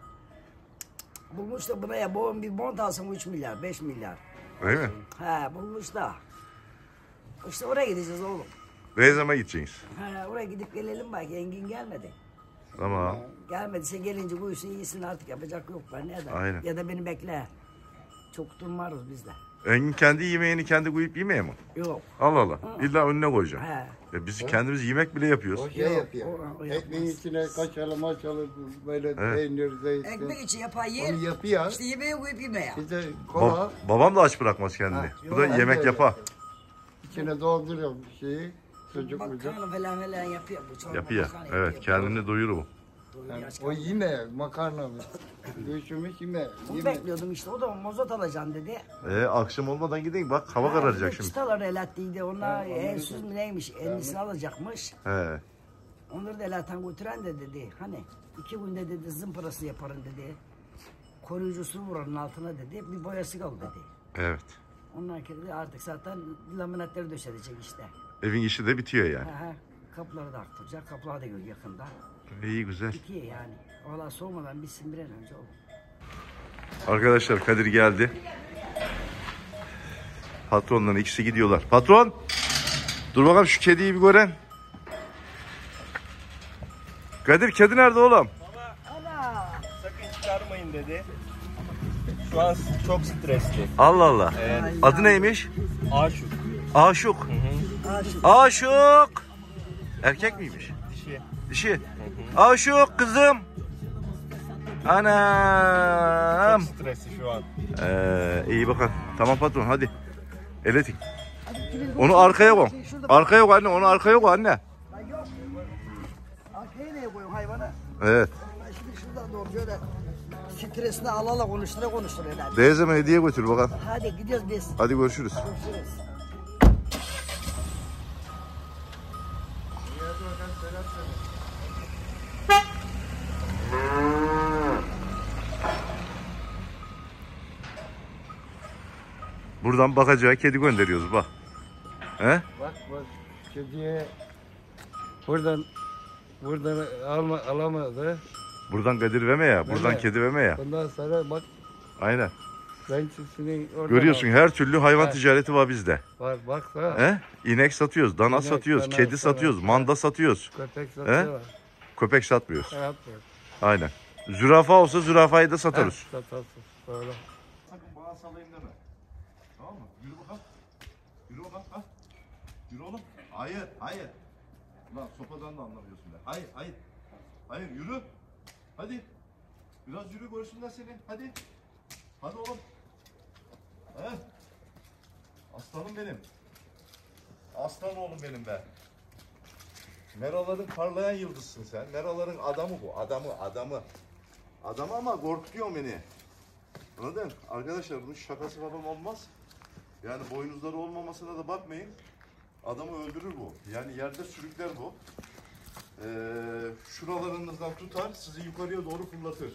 Bulmuş da buna ya babam bir mont alsın üç milyar beş milyar.
Öyle mi?
He bulmuş da. İşte oraya gideceğiz oğlum.
Beyzem'e gideceksiniz.
He oraya gidip gelelim belki Engin gelmedi.
Tamam.
Gelmediyse gelince bu işi iyisin artık yapacak yok ben ne eder.
Aynen.
Ya da beni bekle. Çok durmarız biz de.
Engin kendi yemeğini kendi koyup yemeye mi?
Yok.
Allah Allah. İlla önüne koyacağım.
He.
Ya biz kendimiz yemek bile yapıyoruz.
O şey yapıyor.
o- o
Ekmeğin
yapmaz.
içine kaşarlı maşalı böyle
Evet.
peynir, zeytin.
Ekmek içi yapar yer.
Onu yapıyor.
İşte yemeği koyup yemeye.
Bir de
Ba-
kola
babam da aç bırakmaz kendini. Bu da
yok,
yemek
öyle.
yapar.
içine dolduruyor bir şeyi. Sucuk mucuk.
Makarna falan falan yapıyor bu çorba.
Yapıyor.
makarna
Evet
yapıyor.
kendini doyurur bu.
Doyuruyor,
Yani
aç
o yine makarna mı? Dövüşümüş yine.
Onu
Yine.
bekliyordum işte o da mozot alacağım dedi.
E, akşam olmadan gidin bak hava kararacak şimdi.
Çıtalar el attıydı onlar ensüz mü neymiş ellisini alacakmış.
He.
Onları da elatan götüren de dedi hani iki günde dedi zımparası yaparım dedi. Koruyucusu vuranın altına dedi bir boyası kaldı dedi.
Evet.
Ondan sonra dedi artık zaten laminatları döşedecek işte.
Evin işi de bitiyor yani.
Ha, ha. Kapıları da arttıracak kapılar da yakında.
İyi güzel.
Bitiyor yani. Valla soğumadan bitsin bir an önce olur.
Arkadaşlar Kadir geldi. Patronların ikisi gidiyorlar. Patron! Dur bakalım şu kediyi bir gören. Kadir kedi nerede oğlum?
Sakın çıkarmayın dedi. Şu an çok stresli.
Allah Allah. Adı neymiş?
Aşık.
Aşık.
Aşık.
Aşık. Erkek miymiş?
Dişi.
Dişi. Aşık kızım. Anam.
Çok stresli şu an.
Ee, iyi bakalım. Tamam patron hadi. Eletik. Onu arkaya koy. Arkaya koy anne. Onu arkaya koy anne.
Arkaya neye koyuyorsun hayvana?
Evet.
Ben şimdi şuradan doğru şöyle stresini ala ala konuştura konuştura herhalde.
Teyzeme hediye götür bakalım.
Hadi gidiyoruz biz.
Hadi görüşürüz.
Görüşürüz.
Buradan bakacağı kedi gönderiyoruz bak. He?
Bak bak kediye buradan buradan alma, alamadı.
Buradan Kadir veme ya. Buradan
Evet.
kedi veme ya.
Ondan sonra bak
Aynen.
ben senin oradan
Görüyorsun her türlü hayvan
He.
ticareti var bizde.
Var bak da
He? İnek satıyoruz, dana
İnek,
satıyoruz,
dana,
kedi
dana.
satıyoruz, manda satıyoruz.
köpek
He?
satıyorlar.
Köpek satmıyoruz.
Ne yapmıyor?
Aynen. Zürafa olsa zürafayı da satarız.
Satarsın. Böyle.
Sakın bana salayım deme. Tamam mı? Yürü bakalım. Yürü bakalım. Ha? Yürü oğlum. Hayır, hayır. Ulan sopadan da anlamıyorsun be. Hayır, hayır. Hayır, yürü. Hadi. Biraz yürü görsünler seni. Hadi. Hadi oğlum. He? Aslanım benim. Aslan oğlum benim be. Meraların parlayan yıldızsın sen. Meraların adamı bu. Adamı, adamı. Adamı ama korkutuyor beni. Anladın? Arkadaşlar bunun şakası falan olmaz. Yani boynuzları olmamasına da bakmayın. Adamı öldürür bu. Yani yerde sürükler bu. Ee, şuralarınızdan tutar, sizi yukarıya doğru fırlatır.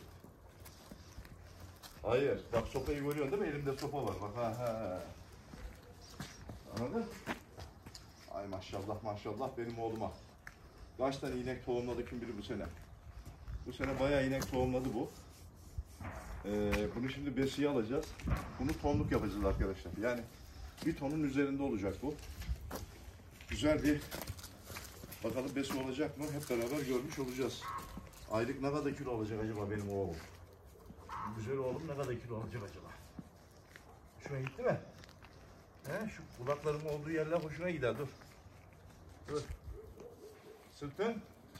Hayır. Bak sopayı görüyorsun değil mi? Elimde sopa var. Bak ha ha. Anladın? Ay maşallah maşallah benim oğluma. Kaç tane inek tohumladı kim bilir bu sene. Bu sene bayağı inek tohumladı bu. Ee, bunu şimdi besiye alacağız. Bunu tonluk yapacağız arkadaşlar. Yani bir tonun üzerinde olacak bu. Güzel bir bakalım besi olacak mı? Hep beraber görmüş olacağız. Aylık ne kadar kilo alacak acaba benim oğlum? Güzel oğlum ne kadar kilo alacak acaba? Hoşuna gitti mi? He, şu kulaklarımın olduğu yerler hoşuna gider. Dur. Dur. Sırtın.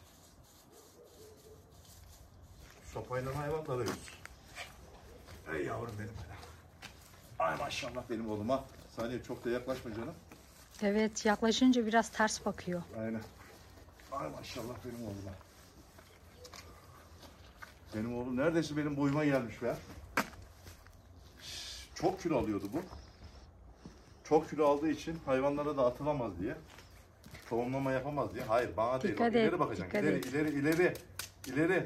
Sopayla hayvan tarıyoruz. Ey yavrum benim. Ay maşallah benim oğluma. Saniye çok da yaklaşma canım.
Evet, yaklaşınca biraz ters bakıyor.
Aynen. Ay maşallah benim oğluma. Benim oğlum neredeyse benim boyuma gelmiş be. Çok kilo alıyordu bu. Çok kilo aldığı için hayvanlara da atılamaz diye. Tohumlama yapamaz diye. Hayır bana değil.
Dikkat
O,
et,
ileri bakacaksın.
dikkat
İleri,
et.
ileri, ileri, ileri.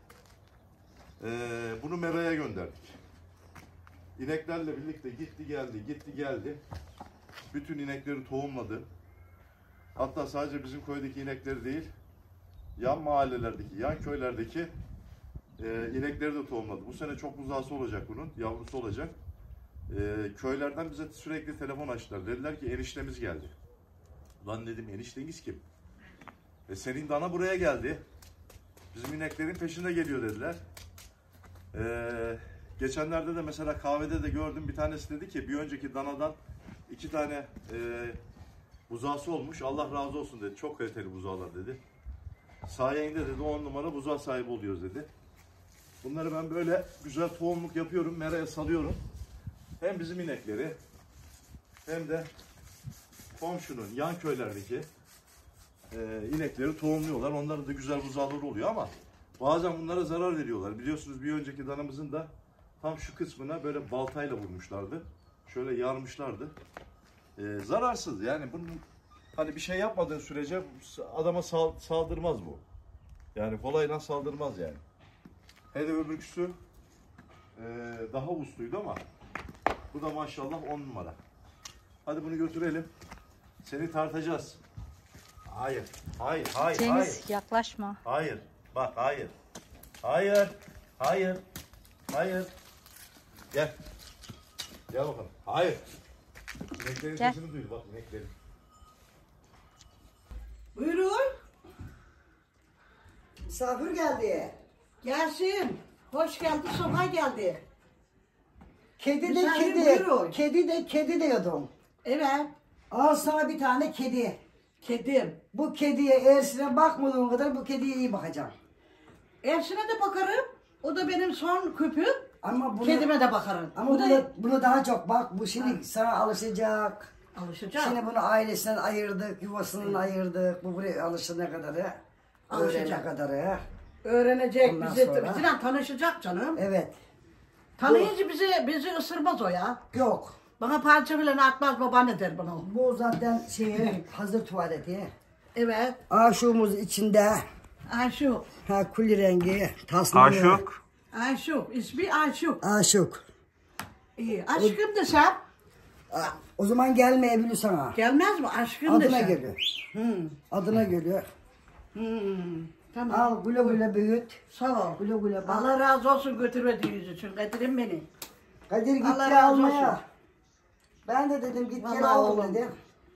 Ee, bunu meraya gönderdik. İneklerle birlikte gitti geldi, gitti geldi. Bütün inekleri tohumladı. Hatta sadece bizim köydeki inekleri değil, yan mahallelerdeki, yan köylerdeki e, inekleri de tohumladı. Bu sene çok buzağısı olacak bunun, yavrusu olacak. E, köylerden bize sürekli telefon açtılar. Dediler ki eniştemiz geldi. Lan dedim enişteniz kim? E, senin dana buraya geldi. Bizim ineklerin peşinde geliyor dediler. E, geçenlerde de mesela kahvede de gördüm, bir tanesi dedi ki bir önceki danadan iki tane e, buzağısı olmuş. Allah razı olsun dedi. Çok kaliteli buzağlar dedi. Sayende dedi on numara buzağı sahibi oluyoruz dedi. Bunları ben böyle güzel tohumluk yapıyorum. Meraya salıyorum. Hem bizim inekleri hem de komşunun yan köylerdeki e, inekleri tohumluyorlar. Onların da güzel buzağları oluyor ama bazen bunlara zarar veriyorlar. Biliyorsunuz bir önceki danamızın da tam şu kısmına böyle baltayla vurmuşlardı. Şöyle yarmışlardı. Ee, zararsız yani bunun hani bir şey yapmadığın sürece adama sal, saldırmaz bu. Yani kolayla saldırmaz yani. Hele öbürküsü e, daha usluydu ama bu da maşallah on numara. Hadi bunu götürelim. Seni tartacağız. Hayır, hayır, hayır,
Cengiz
hayır.
yaklaşma.
Hayır. Bak hayır. Hayır. Hayır. Hayır. Gel. Gel bakalım. Hayır. İneklerin
Gel.
sesini duy. Bak ineklerin.
Buyurun.
Misafir geldi.
Gelsin. Hoş geldi, soba geldi.
Kedi de
Misafir
kedi.
buyurun.
Kedi de kedi diyordum.
Evet.
Al sana bir tane kedi.
Kedim.
Bu kediye eğersine bakmadığın kadar bu kediye iyi bakacağım.
Hepsine de bakarım. O da benim son küpüm.
Ama bunu,
Kedime de bakarım.
ama
Bu da
bunu, bunu daha çok bak bu şimdi sana alışacak.
alışacak.
Şimdi bunu ailesinden ayırdık, yuvasından ayırdık. Bu buraya alışana kadar ya. Öğrenene
Alışacak.
kadar ya.
Öğrenecek,
Ondan
bizi,
sonra-
bizimle tanışacak canım.
Evet.
Tanıyınca bizi bizi ısırmaz o ya.
Yok.
Bana parça bile atmaz, babaanne der bana. o.
Bu zaten şey hazır tuvaleti.
Evet.
Aşığımız içinde
Aşık.
ha kuli rengi, tasmanı.
Aşık.
Aşık. İsmi Aşık.
Aşık.
İyi. Aşkım desem.
Aa, O zaman gelmeyebilir sana.
Gelmez mi? Aşkım
Adına
desem.
geliyor. Adına geliyor.
Hmm. Tamam.
Al güle güle büyüt.
Sağ ol.
Güle güle bak.
Allah razı olsun götürmediğiniz için. Getirin beni.
Kadir gitti
Allah razı
almaya.
olsun.
Ben de dedim git gel
Vallahi
al
oğlum.
dedim.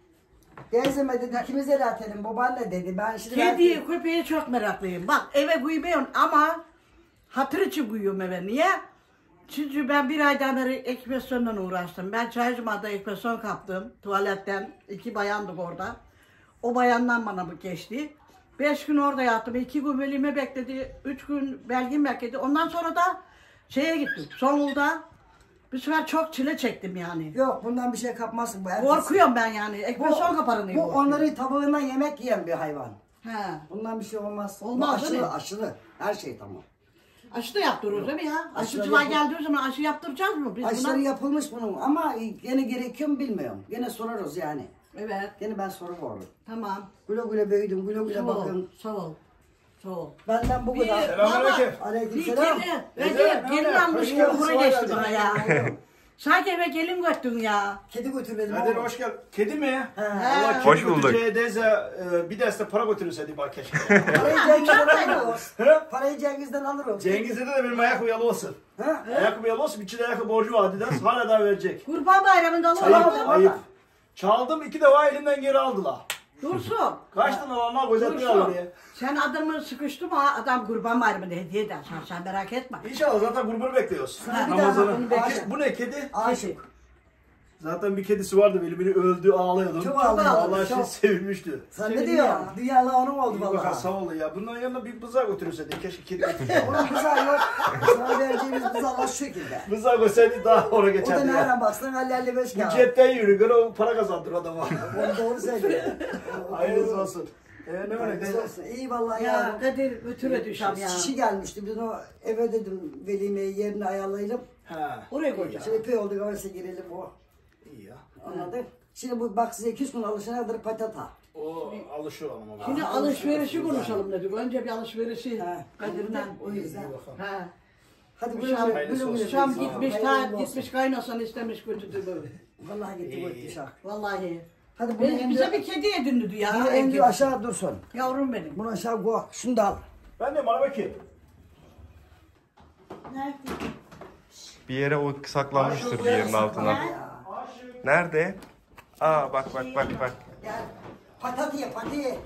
Gezime dedi ikimize de atalım babaanne dedi. Ben şimdi
Kediyi, köpeği çok meraklıyım. Bak eve koymuyorum ama hatır için koyuyorum eve. Niye? Çünkü ben bir aydan beri ekmesyonla uğraştım. Ben Çaycıma'da ekmesyon kaptım. Tuvaletten iki bayandık orada. O bayandan bana bu geçti. Beş gün orada yattım. iki gün velime bekledi. Üç gün belgim bekledi. Ondan sonra da şeye gittim. Songul'da. Bir sefer çok çile çektim yani.
Yok bundan bir şey kapmazsın bu herkes.
Korkuyorum ben yani. Ekmesyon kaparım diye
Bu
korkuyorum.
onların tabağından yemek yiyen bir hayvan.
He.
Bundan bir şey olmaz.
Olmaz,
Bu aşılı
değil mi?
aşılı. Her şey tamam.
Aşı da yaptırıyoruz değil mi ya?
Aşılar
Aşıcılar
yapıl-
geldiği zaman aşı yaptıracağız mı? Biz
Aşıları
buna...
yapılmış bunun ama gene gerekiyor mu bilmiyorum. Gene sorarız yani.
Evet,
Gene ben soru olur.
tamam.
Güle güle büyüdüm, güle güle
Sağ ol,
bakın.
sağ ol. Sağ ol.
Benden bu
Bir,
kadar.
baba, bir
Aleykümselam.
gelin, Recep, gelin almış gibi buraya geçti bana ya. Sanki eve gelin götürdün ya.
Kedi götürmedim
Kadir
oğlum.
hoş geldin. Kedi mi?
He.
Allah kedi
Hoş bulduk.
götüreceği deyse e, bir deste para götürürseydi bak keşke.
Parayı Cengiz'den
Uçakla
alırız.
He?
Parayı Cengiz'den alırız.
Cengiz'de de benim ayakkabı yalı olsun.
Ha?
Ayakkabı yalı olsun. İçinde ayakkabı borcu var Adidas. Hala daha verecek.
Kurban bayramında
Ayıp,
alalım.
ayıp. Çaldım iki defa elimden geri aldılar.
Dursun.
Kaç tane alanlar gözetliyorlar
Dursun.
oraya.
Sen adamı sıkıştı mı adam kurban bayramında hediye eder. Sen, sen merak etme.
İnşallah zaten grubu bekliyoruz.
Sana bir daha
Ramazan'ı.
bunu bekle.
Bu ne kedi?
Aşık.
Zaten bir kedisi vardı böyle biri öldü ağlıyordu.
Çok ağlıyordu,
Allah şey
çok.
sevinmişti.
Sen ne
Sevindi
diyorsun?
ya.
Dünyalı onun oldu
İyi bakalım
vallahi.
sağ ol ya. Bunların yanına bir bıza götürürseydi. Keşke kedi götürseydi.
Onun kıza yok. Sana vereceğimiz kız Allah şu şekilde.
Bıza götürseydi daha oraya
O da
geçerdi ya.
nereden baksan hallerle beş
Bu
kağıt.
cepten yürü. Göre o para kazandır adama.
Onu doğru söylüyor.
Hayırlısı olsun. Ee, ne
Hayırlısı
öyle?
olsun. İyi vallahi
Ya
ya.
Kadir götüre düşem ya.
Kişi gelmişti. Biz o eve dedim velimeyi yerine ayarlayalım.
Ha.
Oraya koyacağım.
Şimdi epey oldu havası girelim o.
İyi ya.
Anladın? Şimdi bu bak size iki yüz gün alışana kadar patata.
O alışıyor ama.
Şimdi alışverişi konuşalım dedik. Önce bir alışverişi
He.
Kadir'den.
O yüzden.
He.
Hadi güle
Şam,
güle güle güle.
Şam
güle.
gitmiş,
Hayırlı
ta,
olsun.
gitmiş kaynasan istemiş götürdü böyle.
Vallahi gitti bu etmiş ha.
Vallahi.
Hadi bunu
Biz, bize
emdi.
bir kedi edindi ya.
Bunu emdi aşağı dursun.
Yavrum benim.
Bunu aşağı koy. Şunu da al.
Ben de bana bakayım.
Nerede?
Bir yere o saklanmıştır bir yerin altına. Nerede? Aa bak bak bak bak.
Gel. Patati ye pati.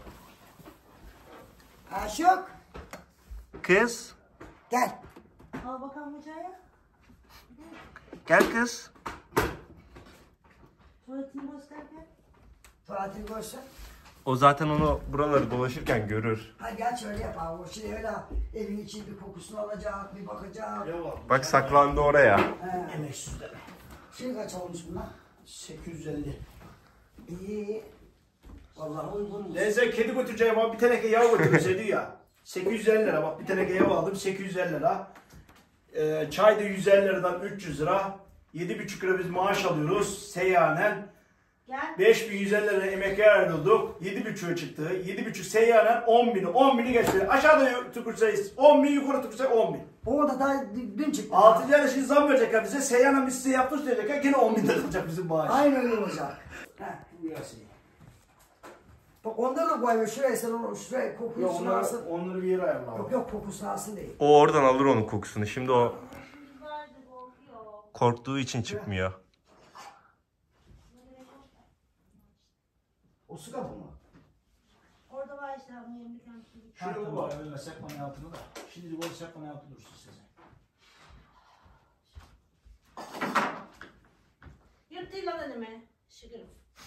Aşık.
Kız.
Gel.
Al bakalım hocaya.
Gel kız.
Tuvaletini gösterken.
Tuvaletini görsün.
O zaten onu buraları dolaşırken görür.
Hadi gel şöyle yap abi. O Şimdi öyle evin içi bir kokusunu alacak, bir bakacak.
Bak saklandı oraya.
Yemek süzleri.
Şimdi kaç olmuş bunlar?
sekiz yüz elli.
İyi. Vallahi uygun.
Neyse kedi götüreceğim ama bir teneke yağ götürürseydi ya. sekiz yüz elli lira bak bir teneke yağ aldım sekiz yüz elli lira. Ee, çay da yüz elli liradan üç yüz lira. yedi buçuk lira biz maaş alıyoruz seyyanen.
Gel.
beş bin yüz elli lira emek ayrıldık. yedi buçuğa çıktı. yedi buçuk seyyanen on bini. on bini geçti. Aşağıda tükürseniz on bin yukarı tükürsek on bin.
O da daha dün çıktı.
altıncı ayda şimdi zam verecekler bize. Seyyanen biz size yaptık diyecekler. Yine on bin lira kalacak bizim maaş.
Aynı öyle olacak. Heh.
Burası iyi.
Bak onları da koy. Şuraya sen onu şuraya
Yok
kokusunu
onları,
alsın.
onları bir yere ayarla.
Yok yok kokusunu alsın değil.
O oradan alır onun kokusunu. Şimdi o korktuğu için çıkmıyor.
O su kapı mı?
Orada var işte abim yemek yaptım.
Şurada var evime sekmanın altında da. Şimdi bu sekmanın altı dursun size.
Yırttı lan önüme. Şükür.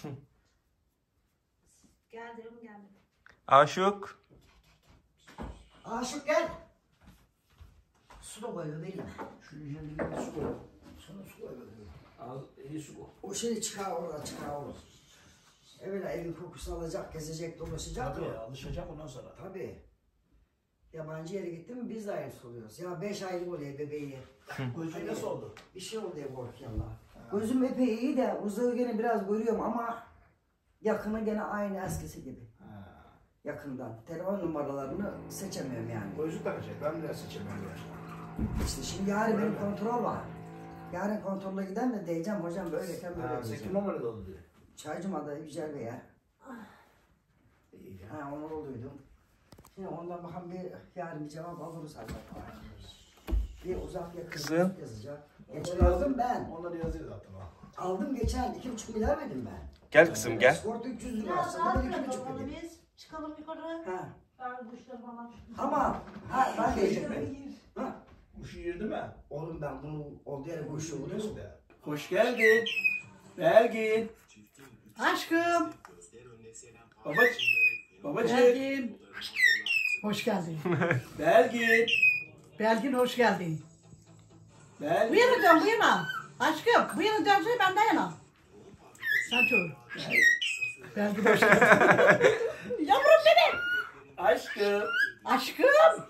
Gel diyorum gelmedi.
Aşık.
Aşık gel. Su da koyuyor değil mi?
Şu üzerinde bir su koy.
Sonra su koyuyor.
Az iyi su koy.
O şey çıkar orada çıkar olur. Evvela evin kokusu alacak, gezecek, dolaşacak.
Tabii alışacak ondan sonra.
Tabii. Yabancı yere gitti mi biz de aynısı oluyoruz. Ya beş aylık oluyor bebeği.
Gözün nasıl oldu?
Bir şey oldu diye korkuyorlar. Gözüm epey iyi de uzağı gene biraz görüyorum ama yakını gene aynı eskisi gibi.
Ha.
Yakından. Telefon numaralarını seçemiyorum yani.
Gözlük takacak. Ben de seçemiyorum ya.
İşte şimdi yarın benim kontrol var. Yarın kontrole giden de diyeceğim hocam böyleyken böyle
Ha, sen
diyeceğim.
kim numarada oldu diye.
Çaycım adı Yücel Bey ya.
İyi ya.
Ha onu olduydum. Şimdi ondan bakalım bir yarın bir cevap alırız Allah'a. Bir uzak yakın
Kızım.
yazacak. Geçen aldım ben.
Onları yazıyor zaten ha.
Aldım geçen iki buçuk milyar verdim ben.
Gel kızım gel.
Sigorta üç yüz lira aslında ben iki buçuk dedim.
biz? Çıkalım yukarı.
Ha.
Ben kuşlar falan.
Ama ha ben diyeceğim. Ha.
Kuşu yirdi mi?
Oğlum ben bunu olduğu yere koşuyor
Biliyorsun da. Hoş geldin. Belgin.
Aşkım.
Babacık. Babacık.
Belgin. Hoş geldin.
Belgin.
Belgin hoş geldin. Bu
Belgin.
yana dön bu yana. Aşkım bu yana dönsene ben de yana. Sen çor. Belgin hoş geldin. Yavrum benim.
Aşkım.
Aşkım.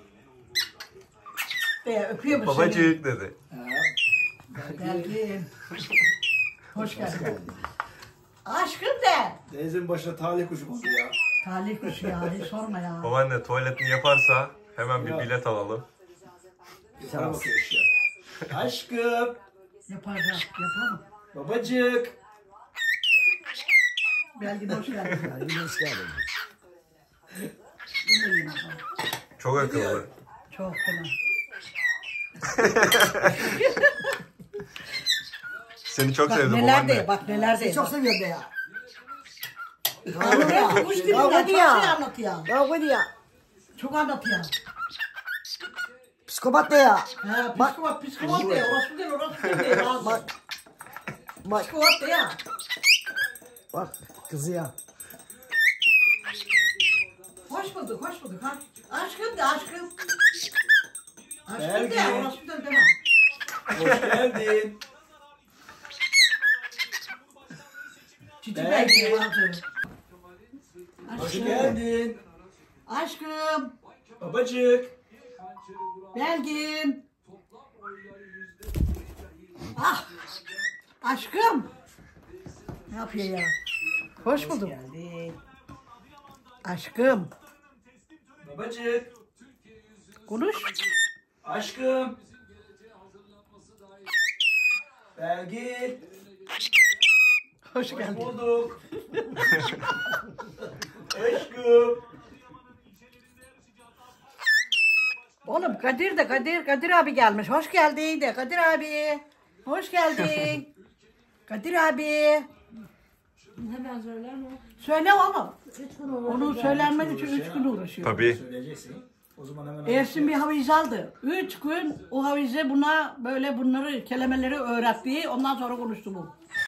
De öpüyor mu seni?
Babacık dedi.
Belgin. Hoş geldin. Aşkım de.
Denizin başına talih kuşu kondu ya.
Talih kuşu ya hiç sorma ya.
Babaanne tuvaletini yaparsa hemen bir
Ya.
bilet alalım.
Sana bakıyor işte. Aşkım.
Yapacağım yapalım.
Babacık.
Belgin hoş geldin.
Belgin hoş geldin.
Bunu da yiyin bakalım.
Çok akıllı.
Çok fena.
Seni çok
Bak
sevdi
neler de
babaanne.
bak neler de.
Çok seviyorum de ya.
Anlatıyor. Kuş dilinden
Kavga
çok
diyor.
şey anlatıyor.
Kavga diyor.
Çok anlatıyor.
Psikopat de ya.
Ha psikopat psikopat de. Orası değil orası değil. Bak.
Bak. Bak.
Psikopat de ya.
Bak kızı ya.
Hoş bulduk hoş bulduk. Ha. Aşkım de aşkım. Aşkım de
Belgin.
orası değil deme.
Hoş geldin.
Cici
Belgin.
belki vardı.
Hoş
Aşkım.
geldin.
Aşkım.
Babacık.
Belgin. Ah. Aşkım. Ne yapıyor ya? Hoş bulduk.
Geldi.
Aşkım.
Babacık.
Konuş.
Aşkım. Belgin.
Hoş
Hoş
geldin.
bulduk. Aşkım.
Oğlum Kadir de Kadir Kadir abi gelmiş. Hoş geldin de Kadir abi. Hoş geldin. Kadir abi.
Hemen söyler mi?
Söyle oğlum.
Üç gün olur.
Onu söylenmek için üç gün uğraşıyor.
Tabii.
Söyleyeceksin. O zaman hemen
Ersin bir havize aldı. Üç gün o havize buna böyle bunları kelimeleri öğretti. Ondan sonra konuştu bu.